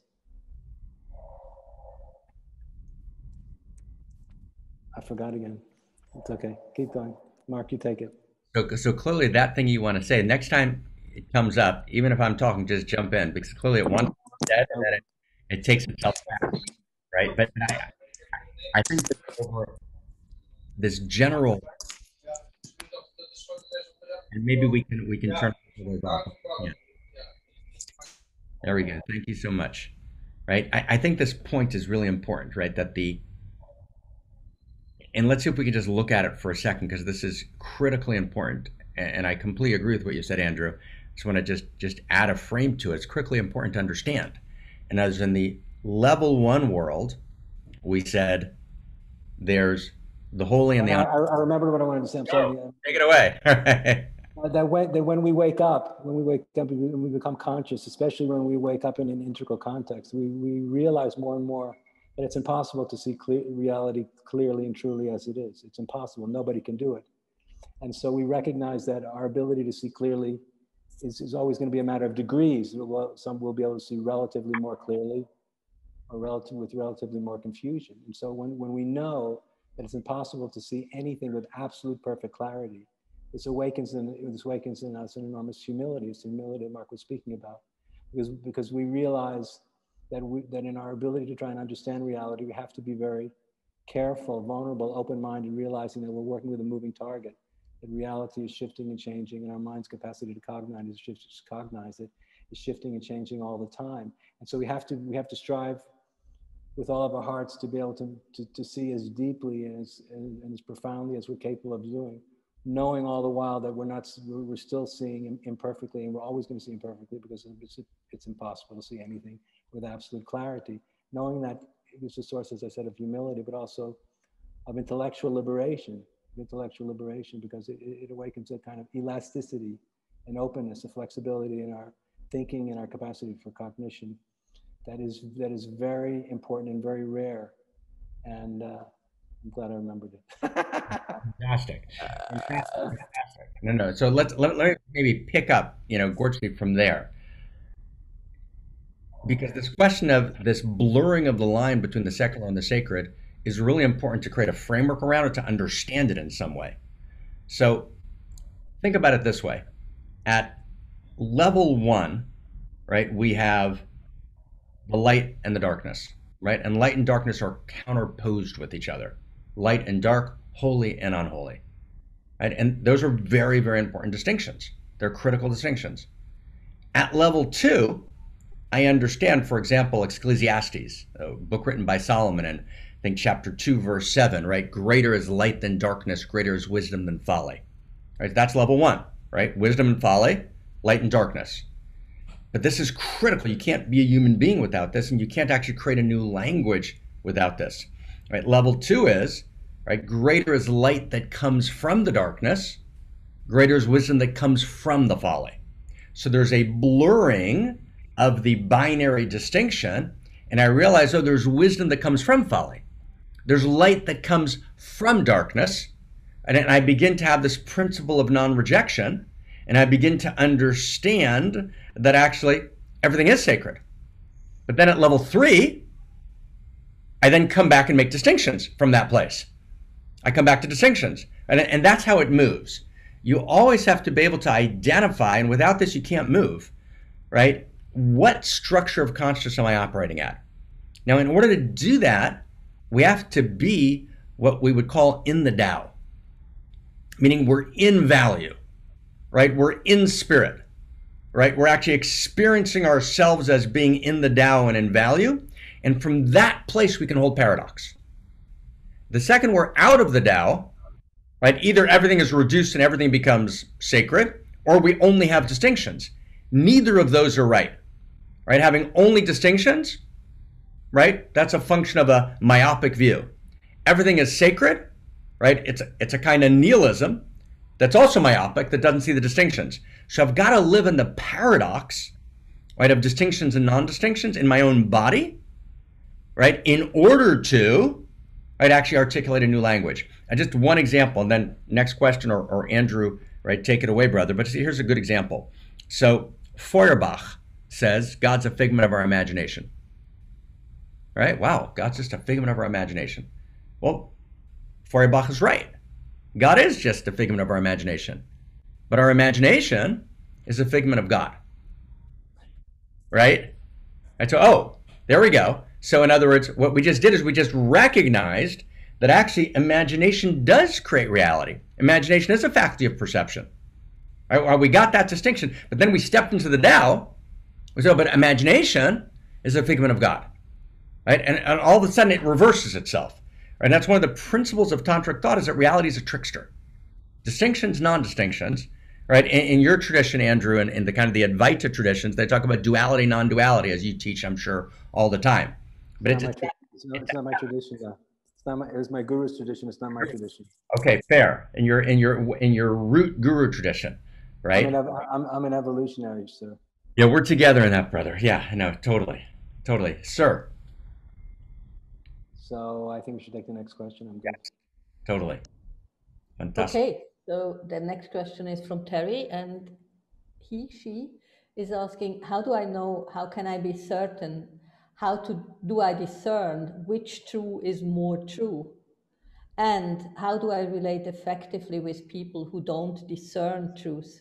I forgot again. It's okay. Keep going. Mark, you take it. So clearly that thing you want to say, next time it comes up, even if I'm talking, just jump in, because clearly at one said, and then it takes itself back, right? But I think that over this general, and maybe we can turn those off. Yeah. There we go. Thank you so much. Right. I think this point is really important, right? And let's see if we can just look at it for a second, because this is critically important. And I completely agree with what you said, Andrew. I just want to just add a frame to it. It's critically important to understand. And as in the level one world, we said there's the holy and the I remember what I wanted to say. I'm sorry. Take it away. That when we wake up, when we become conscious, especially when we wake up in an integral context, we realize more and more that it's impossible to see reality clearly and truly as it is. It's impossible. Nobody can do it. And so we recognize that our ability to see clearly is always going to be a matter of degrees. Some will be able to see relatively more clearly, or with relatively more confusion. And so when we know that it's impossible to see anything with absolute perfect clarity, this awakens in us an enormous humility. It's the humility that Mark was speaking about, because we realize that in our ability to try and understand reality, we have to be very careful, vulnerable, open-minded, realizing that we're working with a moving target, that reality is shifting and changing, and our mind's capacity to cognize it is shifting and changing all the time. And so we have to strive with all of our hearts to be able to see as deeply and as profoundly as we're capable of doing, knowing all the while that we're still seeing imperfectly, and we're always going to see imperfectly, because it's impossible to see anything with absolute clarity. Knowing that is a source, as I said, of humility, but also of intellectual liberation, because it awakens a kind of elasticity and openness, a flexibility in our thinking and our capacity for cognition that is very important and very rare. And I'm glad I remembered it. Fantastic. No. So let me maybe pick up, Gortsby from there. Because this question of this blurring of the line between the secular and the sacred is really important to create a framework around it, to understand it in some way. So think about it this way. At level one, right, we have the light and the darkness, right? And light and darkness are counterposed with each other. Light and dark, holy and unholy, right? And those are very, very important distinctions. They're critical distinctions. At level two, I understand, for example, Ecclesiastes, a book written by Solomon, and think chapter 2, verse 7, right? Greater is light than darkness, greater is wisdom than folly, right? That's level 1, right? Wisdom and folly, light and darkness. But this is critical. You can't be a human being without this, and you can't actually create a new language without this, right? Level 2 is, right? Greater is light that comes from the darkness, greater is wisdom that comes from the folly. So there's a blurring of the binary distinction, and I realize, oh, there's wisdom that comes from folly. There's light that comes from darkness, and I begin to have this principle of non-rejection, and I begin to understand that actually everything is sacred. But then at level 3, I then come back and make distinctions from that place. I come back to distinctions, and that's how it moves. You always have to be able to identify, and without this you can't move, right? What structure of consciousness am I operating at? Now, in order to do that, we have to be what we would call in the Tao, meaning we're in value, right? We're in spirit, right? We're actually experiencing ourselves as being in the Tao and in value, and from that place we can hold paradox. The second we're out of the Tao, right? Either everything is reduced and everything becomes sacred, or we only have distinctions. Neither of those are right, right? Having only distinctions, right? That's a function of a myopic view. Everything is sacred, right? It's a kind of nihilism that's also myopic, that doesn't see the distinctions. So I've got to live in the paradox, right, of distinctions and non-distinctions in my own body, right, in order to, right, actually articulate a new language. And just one example, and then next question, or Andrew, right, take it away, brother. But here's a good example. So Feuerbach says God's a figment of our imagination. Right? Wow, God's just a figment of our imagination. Well, Feuerbach is right. God is just a figment of our imagination. But our imagination is a figment of God. Right? And so, oh, there we go. So in other words, what we just did is we just recognized that actually imagination does create reality. Imagination is a faculty of perception. Right? Well, we got that distinction, but then we stepped into the Tao. We said, oh, but imagination is a figment of God. Right? And all of a sudden it reverses itself. Right? And that's one of the principles of tantric thought, is that reality is a trickster. Distinctions, non-distinctions, right? In your tradition, Andrew, and in the kind of the Advaita traditions, they talk about duality, non-duality, as you teach, I'm sure, all the time. But it's not my tradition, though. It was my guru's tradition. It's not my tradition. Okay, fair. In your root guru tradition, right? I'm an evolutionary, sir. Yeah, we're together in that, brother. Yeah, no, totally, sir. So I think we should take the next question. I'm good. Yes, totally. Fantastic. Okay, so the next question is from Terry, and she is asking, how can I be certain, do I discern which true is more true? And how do I relate effectively with people who don't discern truth?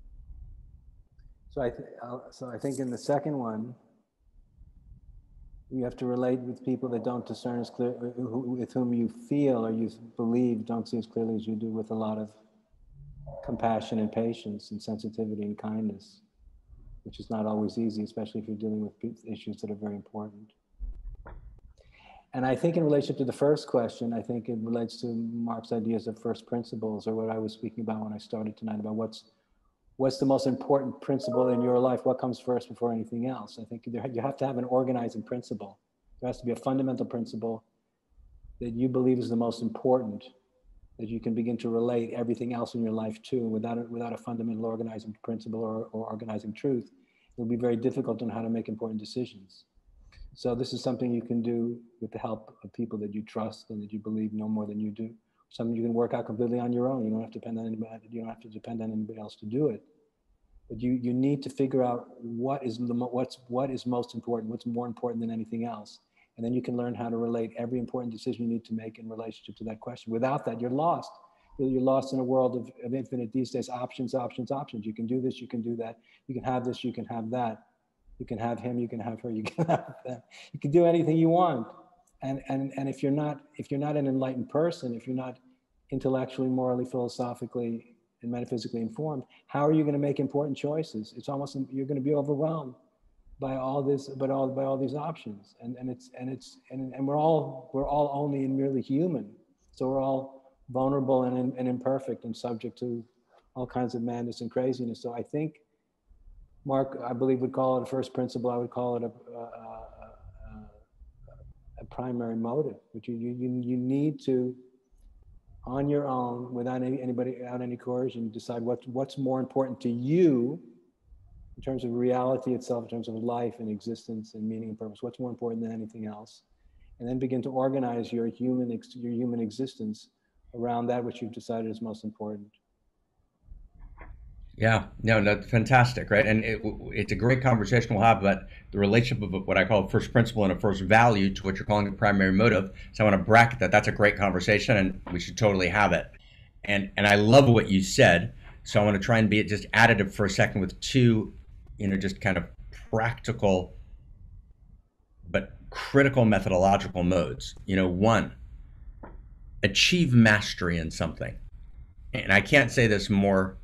So I think in the second one, you have to relate with people that don't discern as clear, with whom you feel or you believe don't see as clearly as you do, with a lot of compassion and patience and sensitivity and kindness, which is not always easy, especially if you're dealing with issues that are very important. And I think in relation to the first question, I think it relates to Mark's ideas of first principles, or what I was speaking about when I started tonight, about what's the most important principle in your life? What comes first before anything else? I think you have to have an organizing principle. There has to be a fundamental principle that you believe is the most important, that you can begin to relate everything else in your life to. Without a fundamental organizing principle or organizing truth, it'll be very difficult to know how to make important decisions. So this is something you can do with the help of people that you trust and that you believe know more than you do. Something you can work out completely on your own. You don't have to depend on anybody. You don't have to depend on anybody else to do it. But you need to figure out what is most important, what's more important than anything else, and then you can learn how to relate every important decision you need to make in relationship to that question. Without that, you're lost. You're lost in a world of infinite, these days, options. You can do this, you can do that. You can have this, you can have that. You can have him, you can have her, you can have them. You can do anything you want. And if you're not an enlightened person, if you're not intellectually, morally, philosophically, and metaphysically informed, how are you going to make important choices? It's almost, you're going to be overwhelmed. by all this, by all these options, and we're all only merely human, so we're all vulnerable and imperfect and subject to all kinds of madness and craziness. So I think Mark, I believe, would call it a first principle. I would call it a primary motive, which you need to, on your own, without anybody, without any coercion, decide what's more important to you in terms of reality itself, in terms of life and existence and meaning and purpose. What's more important than anything else? And then begin to organize your human existence around that which you've decided is most important. Yeah, no, that's fantastic, right? And it's a great conversation we'll have about the relationship of what I call first principle and a first value to what you're calling a primary motive. So I want to bracket that. That's a great conversation, and we should totally have it. And I love what you said. So I want to try and be just additive for a second with two, just kind of practical but critical methodological modes. One, achieve mastery in something. And I can't say this more,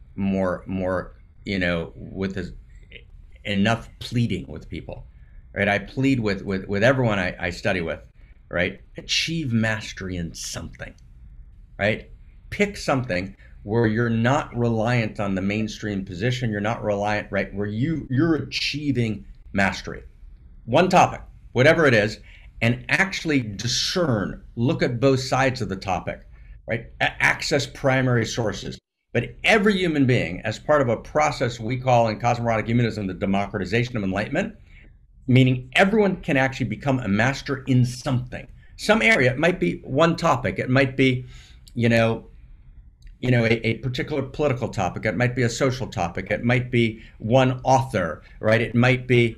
with enough pleading with people, right? I plead with everyone I study with, right? Achieve mastery in something, right? Pick something where you're not reliant on the mainstream position. You're not reliant, right? Where you're achieving mastery. One topic, whatever it is, and actually discern, look at both sides of the topic, right? Access primary sources. But every human being, as part of a process we call in cosmologic humanism the democratization of enlightenment, meaning everyone can actually become a master in something. Some area, it might be one topic, it might be, a particular political topic, it might be a social topic, it might be one author, right? It might be,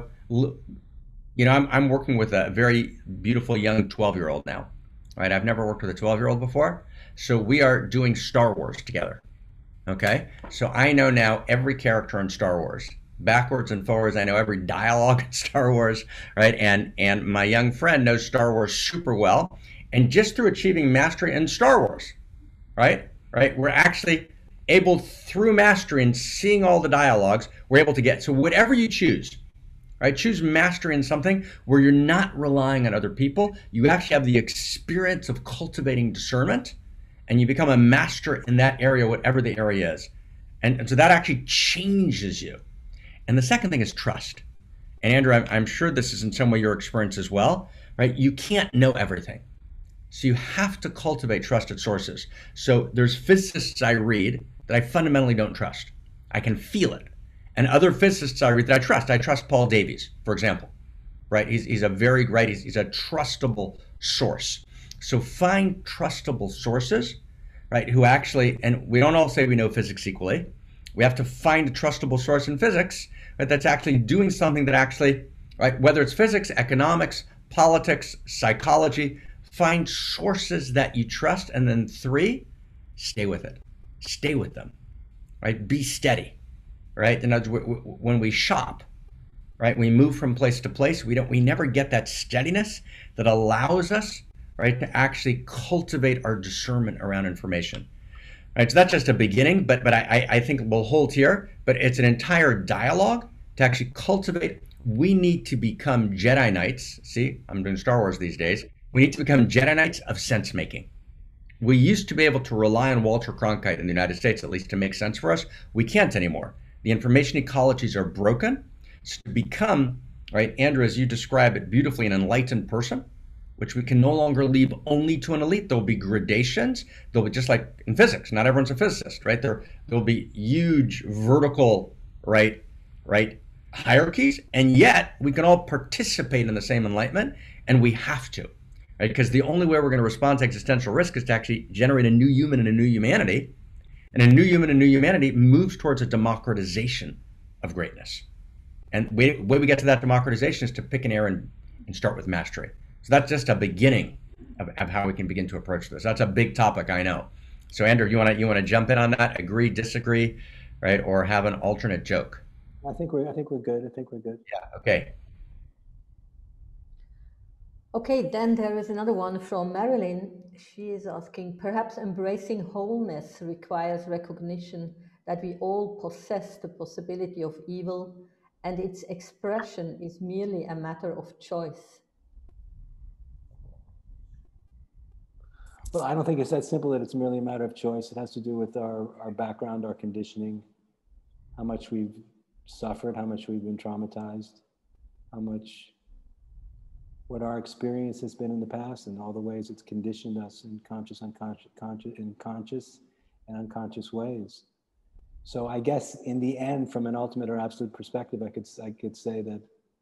I'm working with a very beautiful young 12-year-old now, right? I've never worked with a 12-year-old before. So we are doing Star Wars together. Okay. So I know now every character in Star Wars, backwards and forwards. I know every dialogue in Star Wars, right? And my young friend knows Star Wars super well. And just through achieving mastery in Star Wars, right? Right? We're actually able, through mastery and seeing all the dialogues, we're able to get, so whatever you choose, right? Choose mastery in something where you're not relying on other people. You actually have the experience of cultivating discernment, and you become a master in that area, whatever the area is. And so that actually changes you. And the second thing is trust. And Andrew, I'm sure this is in some way your experience as well, right? You can't know everything. So you have to cultivate trusted sources. So there's physicists I read that I fundamentally don't trust. I can feel it. And other physicists I read that I trust. I trust Paul Davies, for example, right? He's a very great, he's a trustable source. So find trustable sources, right? Who actually, and we don't all say we know physics equally. We have to find a trustable source in physics, right? That's actually doing something that actually, right? Whether it's physics, economics, politics, psychology, find sources that you trust. And then three, stay with it. Stay with them, right? Be steady, right? In other words, when we shop, right, we move from place to place. We never get that steadiness that allows us, right, to actually cultivate our discernment around information. Right, so that's just a beginning, but I think we'll hold here. But it's an entire dialogue to actually cultivate. We need to become Jedi Knights. See, I'm doing Star Wars these days. We need to become Jedi Knights of sense making. We used to be able to rely on Walter Cronkite in the United States, at least, to make sense for us. We can't anymore. The information ecologies are broken. So to become, right, Andrew, as you describe it beautifully, an enlightened person, which we can no longer leave only to an elite. There'll be gradations. There'll be, just like in physics, not everyone's a physicist, right? There'll be huge vertical, right, hierarchies, and yet we can all participate in the same enlightenment, and we have to, right? Because the only way we're going to respond to existential risk is to actually generate a new human and a new humanity, and a new human and new humanity moves towards a democratization of greatness. And the way we get to that democratization is to pick an area and start with mastery. So that's just a beginning of how we can begin to approach this. That's a big topic, I know. So Andrew, you want to jump in on that? Agree, disagree, right? Or have an alternate joke? I think we're good. I think we're good. Yeah. Okay. Okay, then there is another one from Marilyn. She is asking, perhaps embracing wholeness requires recognition that we all possess the possibility of evil and its expression is merely a matter of choice. Well, I don't think it's that simple that it's merely a matter of choice. It has to do with our background, our conditioning, how much we've suffered, how much we've been traumatized, what our experience has been in the past, and all the ways it's conditioned us in conscious and unconscious ways. So I guess in the end, from an ultimate or absolute perspective, I could say that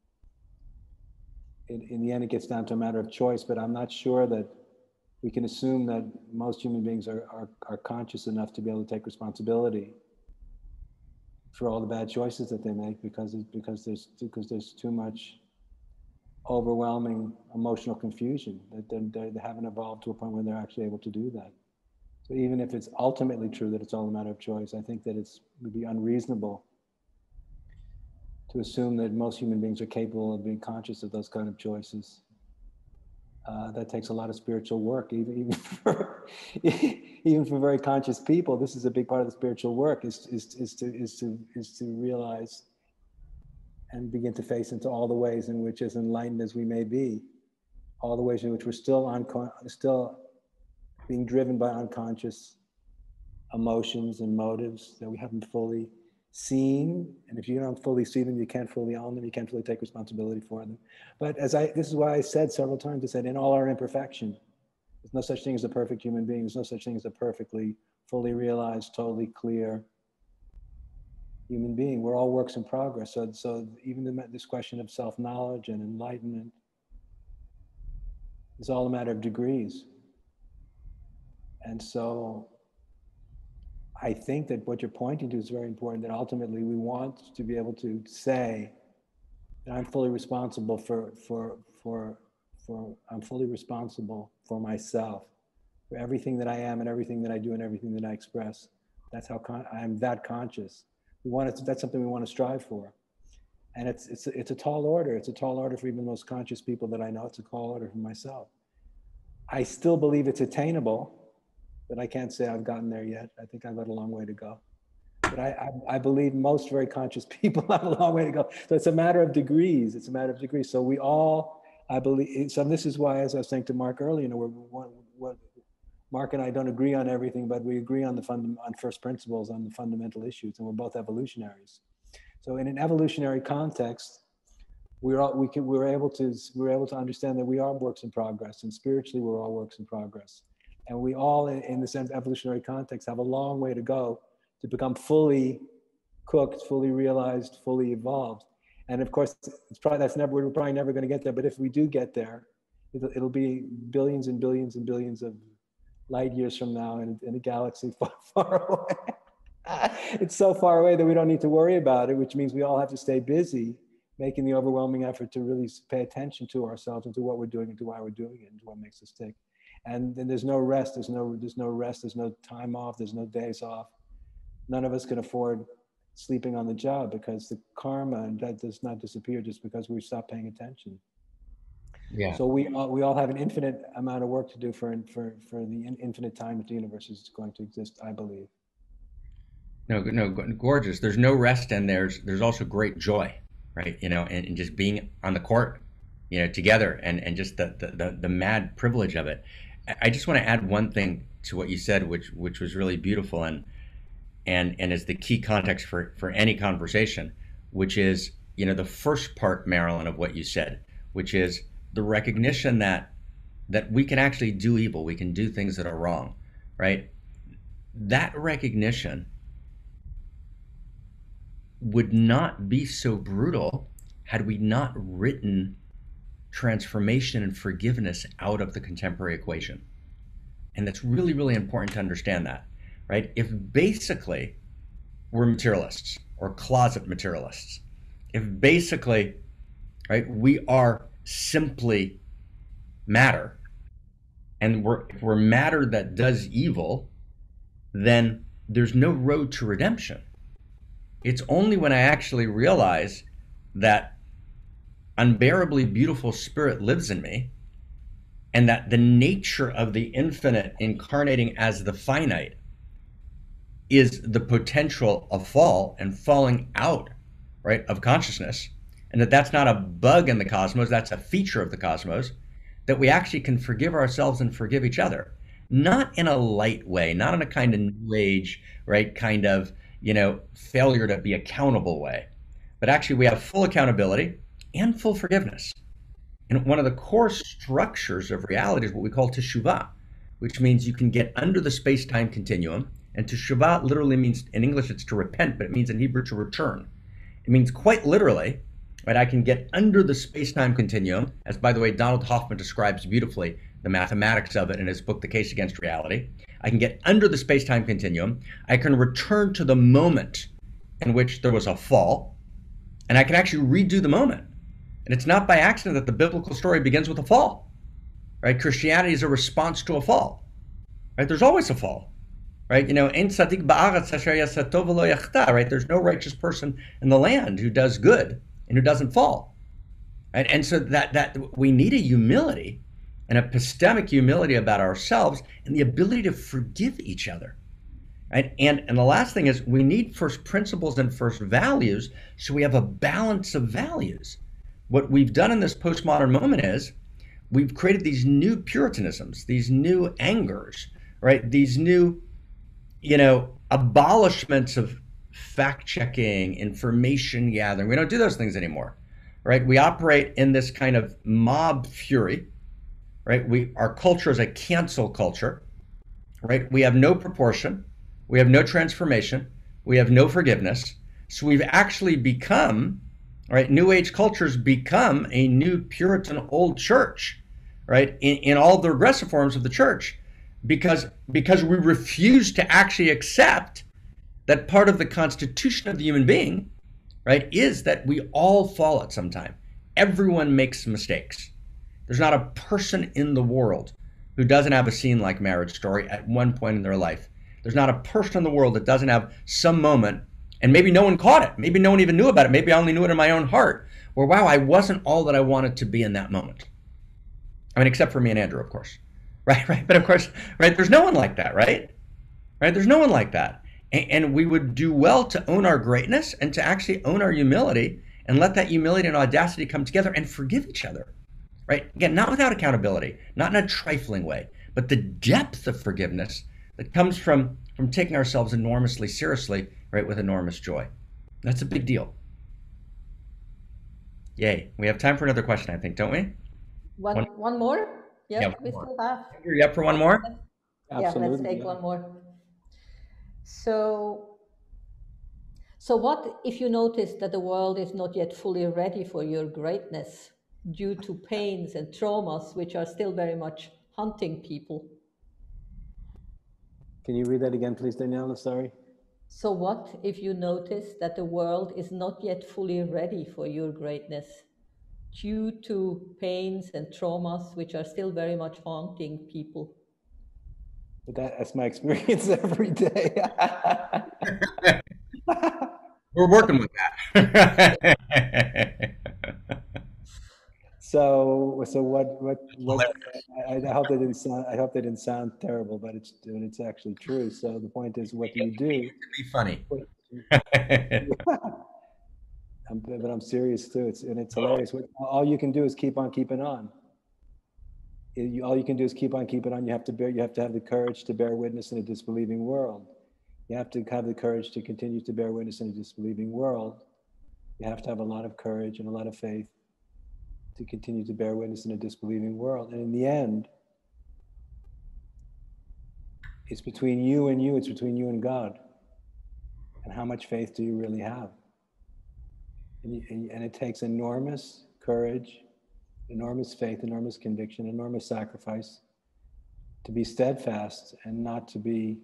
in the end it gets down to a matter of choice, but I'm not sure that we can assume that most human beings are conscious enough to be able to take responsibility for all the bad choices that they make, because there's too much overwhelming emotional confusion that they haven't evolved to a point where they're actually able to do that. So even if it's ultimately true that it's all a matter of choice, I think that it would be unreasonable to assume that most human beings are capable of being conscious of those kind of choices. That takes a lot of spiritual work, even for very conscious people. This is a big part of the spiritual work, is to realize and begin to face into all the ways in which, as enlightened as we may be, all the ways in which we're still being driven by unconscious emotions and motives that we haven't fully seen. And if you don't fully see them, you can't fully own them, you can't fully take responsibility for them. But this is why I said several times, I said, in all our imperfection, there's no such thing as a perfect human being. There's no such thing as a perfectly, fully realized, totally clear human being. We're all works in progress. So even this question of self-knowledge and enlightenment is all a matter of degrees. And so I think that what you're pointing to is very important, that ultimately we want to be able to say that I'm fully responsible I'm fully responsible for myself, for everything that I am and everything that I do and everything that I express. That's how I'm that conscious. That's something we want to strive for. And it's a tall order. It's a tall order for even the most conscious people that I know. It's a tall order for myself. I still believe it's attainable, but I can't say I've gotten there yet. I think I've got a long way to go. But I believe most very conscious people have a long way to go. So it's a matter of degrees. It's a matter of degrees. So we all, I believe, so this is why, as I was saying to Mark earlier, Mark and I don't agree on everything, but we agree on on first principles, on the fundamental issues, and we're both evolutionaries. So in an evolutionary context, we're able to understand that we are works in progress, and spiritually we're all works in progress. And we all, in the sense evolutionary context, have a long way to go to become fully cooked, fully realized, fully evolved. And of course, we're probably never going to get there. But if we do get there, it'll be billions and billions and billions of light years from now in a galaxy far, far away. It's so far away that we don't need to worry about it, which means we all have to stay busy making the overwhelming effort to really pay attention to ourselves and to what we're doing and to why we're doing it and to what makes us tick. And then there's no rest, there's no rest, there's no time off, there's no days off. None of us can afford sleeping on the job, because the karma and that does not disappear just because we stop paying attention. Yeah. So we all have an infinite amount of work to do for the infinite time that the universe is going to exist, I believe. No, gorgeous. There's no rest, and there's also great joy, right? And just being on the court, together, and just the mad privilege of it. I just want to add one thing to what you said, which was really beautiful and is the key context for any conversation, which is, the first part, Marilyn, of what you said, which is the recognition that we can actually do evil, we can do things that are wrong, right? That recognition would not be so brutal had we not written transformation and forgiveness out of the contemporary equation. And that's really, really important to understand that, right? If basically we're materialists or closet materialists, if basically, right, we are simply matter, and if we're matter that does evil, then there's no road to redemption. It's only when I actually realize that unbearably beautiful spirit lives in me, and that the nature of the infinite incarnating as the finite is the potential of fall and falling out right, of consciousness, and that that's not a bug in the cosmos, that's a feature of the cosmos, that we actually can forgive ourselves and forgive each other. Not in a light way, not in a kind of new age, right, kind of, failure to be accountable way, but actually we have full accountability and full forgiveness. And one of the core structures of reality is what we call teshuvah, which means you can get under the space-time continuum. And teshuvah literally means, in English, it's to repent, but it means in Hebrew to return. It means quite literally, right, I can get under the space-time continuum, as, by the way, Donald Hoffman describes beautifully the mathematics of it in his book, The Case Against Reality. I can get under the space-time continuum. I can return to the moment in which there was a fall, and I can actually redo the moment. And it's not by accident that the biblical story begins with a fall, right? Christianity is a response to a fall, right? There's always a fall, right? Ein tzadik ba'aretz asher yaseh tov v'lo yachta, right? There's no righteous person in the land who does good and who doesn't fall, right? And so that we need a humility, an epistemic humility about ourselves and the ability to forgive each other, right? And the last thing is we need first principles and first values, so we have a balance of values. What we've done in this postmodern moment is we've created these new puritanisms, these new angers, right? These new, abolishments of fact-checking, information gathering. We don't do those things anymore, right? We operate in this kind of mob fury, right? Our culture is a cancel culture, right? We have no proportion. We have no transformation. We have no forgiveness. So we've actually become, right? New Age cultures become a new Puritan old church, right? In all the regressive forms of the church, because we refuse to actually accept that part of the constitution of the human being, right, is that we all fall at some time. Everyone makes mistakes. There's not a person in the world who doesn't have a scene like Marriage Story at one point in their life. There's not a person in the world that doesn't have some moment, and maybe no one caught it. Maybe no one even knew about it. Maybe I only knew it in my own heart, where, wow, I wasn't all that I wanted to be in that moment. I mean, except for me and Andrew, of course. Right. But of course, right, there's no one like that, right? There's no one like that. And we would do well to own our greatness and to actually own our humility and let that humility and audacity come together and forgive each other, right? Again, not without accountability, not in a trifling way, but the depth of forgiveness that comes from taking ourselves enormously seriously, right, with enormous joy. That's a big deal. Yay. We have time for another question, I think, don't we? One more? Yep, Yeah, we still have. Andrew, you up for one more? Yeah, let's take one more. So what if you notice that the world is not yet fully ready for your greatness due to pains and traumas which are still very much haunting people? Can you read that again, please, Daniela? Sorry. So what if you notice that the world is not yet fully ready for your greatness due to pains and traumas which are still very much haunting people? But that's my experience every day. We're working with that. So what? I hope that didn't sound. I hope that didn't sound terrible, but it's actually true. So the point is, what do you do? To be funny. But I'm serious too. It's hilarious. All you can do is keep on keeping on. All you can do is keep on keeping on. You have to have the courage to bear witness in a disbelieving world. You have to have the courage to continue to bear witness in a disbelieving world. You have to have a lot of courage and a lot of faith to continue to bear witness in a disbelieving world. And in the end, it's between you and you, it's between you and God. And how much faith do you really have? And it takes enormous courage, enormous faith, enormous conviction, enormous sacrifice to be steadfast and not to be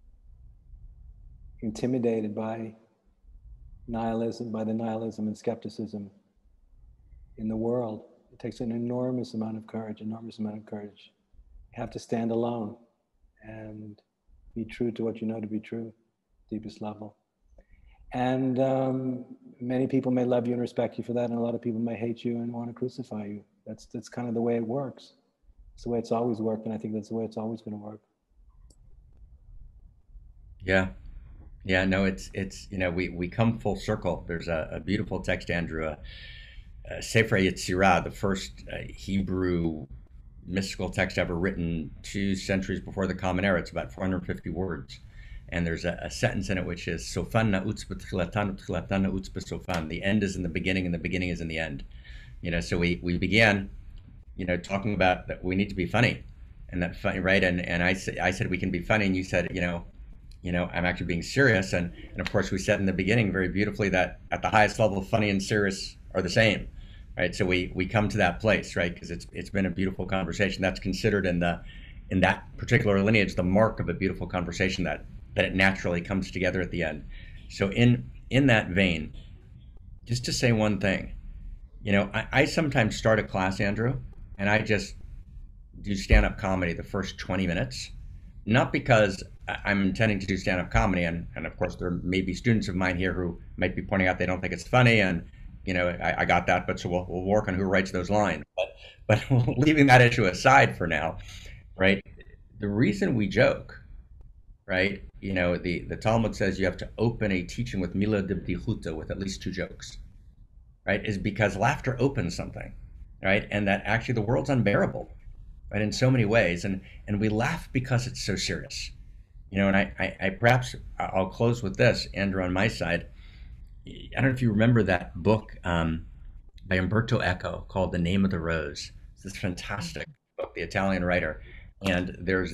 intimidated by nihilism, by the nihilism and skepticism in the world. It takes an enormous amount of courage, enormous amount of courage. You have to stand alone and be true to what you know to be true, deepest level. And many people may love you and respect you for that, and a lot of people may hate you and want to crucify you. That's kind of the way it works. It's the way it's always worked, and I think that's the way it's always going to work. Yeah. Yeah, no, it's we come full circle. There's a beautiful text, Andrew, Sefer Yetzirah, the first Hebrew mystical text ever written 2 centuries before the Common Era. It's about 450 words. And there's a sentence in it which is Sofan na'utz b'tchilatan u'tchilatan na'utz b'sofan. The end is in the beginning and the beginning is in the end. So we began, talking about that we need to be funny, and that funny, right? And I said we can be funny, and you said, I'm actually being serious. And of course we said in the beginning very beautifully that at the highest level, funny and serious are the same. Right, so we come to that place, right? Because it's been a beautiful conversation. That's considered in that particular lineage the mark of a beautiful conversation, that it naturally comes together at the end. So in that vein, just to say one thing, I sometimes start a class, Andrew, and I just do stand-up comedy the first 20 minutes, not because I'm intending to do stand-up comedy, and of course there may be students of mine here who might be pointing out they don't think it's funny, and I got that, but so we'll work on who writes those lines. But leaving that issue aside for now, right? The reason we joke, right? The Talmud says you have to open a teaching with mila de bdichuta, with at least 2 jokes, right? Is because laughter opens something, right? And that actually the world's unbearable, right? In so many ways, and we laugh because it's so serious, And I perhaps I'll close with this, Andrew, on my side. I don't know if you remember that book by Umberto Eco called The Name of the Rose. It's this fantastic book, the Italian writer. And there's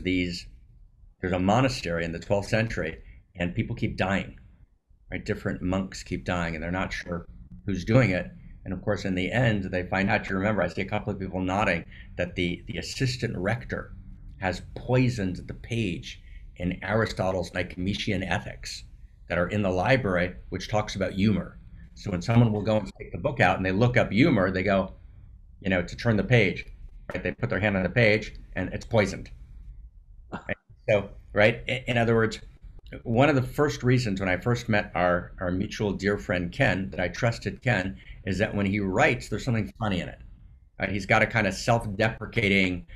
a monastery in the 12th century, and people keep dying, right? Different monks keep dying, and they're not sure who's doing it. And of course, in the end, they find out, you remember, I see a couple of people nodding, that the assistant rector has poisoned the page in Aristotle's Nicomachean Ethics that are in the library, which talks about humor. So when someone will go and take the book out and they look up humor, they go, to turn the page, right? They put their hand on the page and it's poisoned. Right? So, right? In other words, one of the first reasons when I first met our mutual dear friend Ken, that I trusted Ken, is that when he writes, there's something funny in it. Right? He's got a kind of self-deprecating,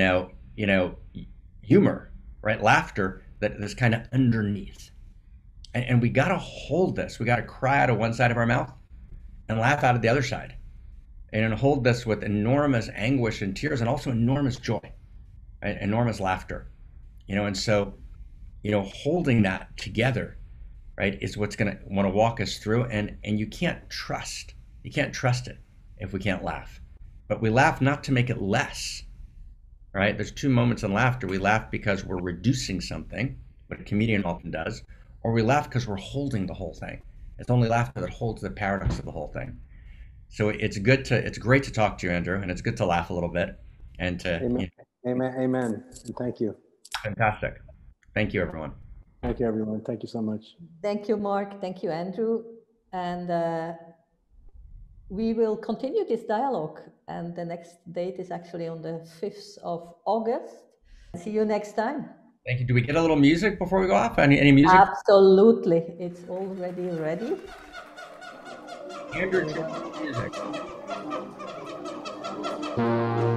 humor, right? Laughter that is kind of underneath. And we got to hold this. We got to cry out of one side of our mouth and laugh out of the other side, and hold this with enormous anguish and tears, and also enormous joy, right? Enormous laughter, and so, holding that together, right, is what's going to want to walk us through. And you can't trust it if we can't laugh. But we laugh not to make it less, right? There's 2 moments in laughter. We laugh because we're reducing something, what a comedian often does, or we laugh because we're holding the whole thing. It's only laughter that holds the paradox of the whole thing. So it's great to talk to you, Andrew, and it's good to laugh a little bit and to. Amen. Amen. And thank you. Fantastic. Thank you, everyone. Thank you, everyone. Thank you so much. Thank you, Mark. Thank you, Andrew. And we will continue this dialogue. And the next date is actually on the 5th of August. See you next time. Thank you. Do we get a little music before we go off? Any music? Absolutely. It's already ready. Andrew, music.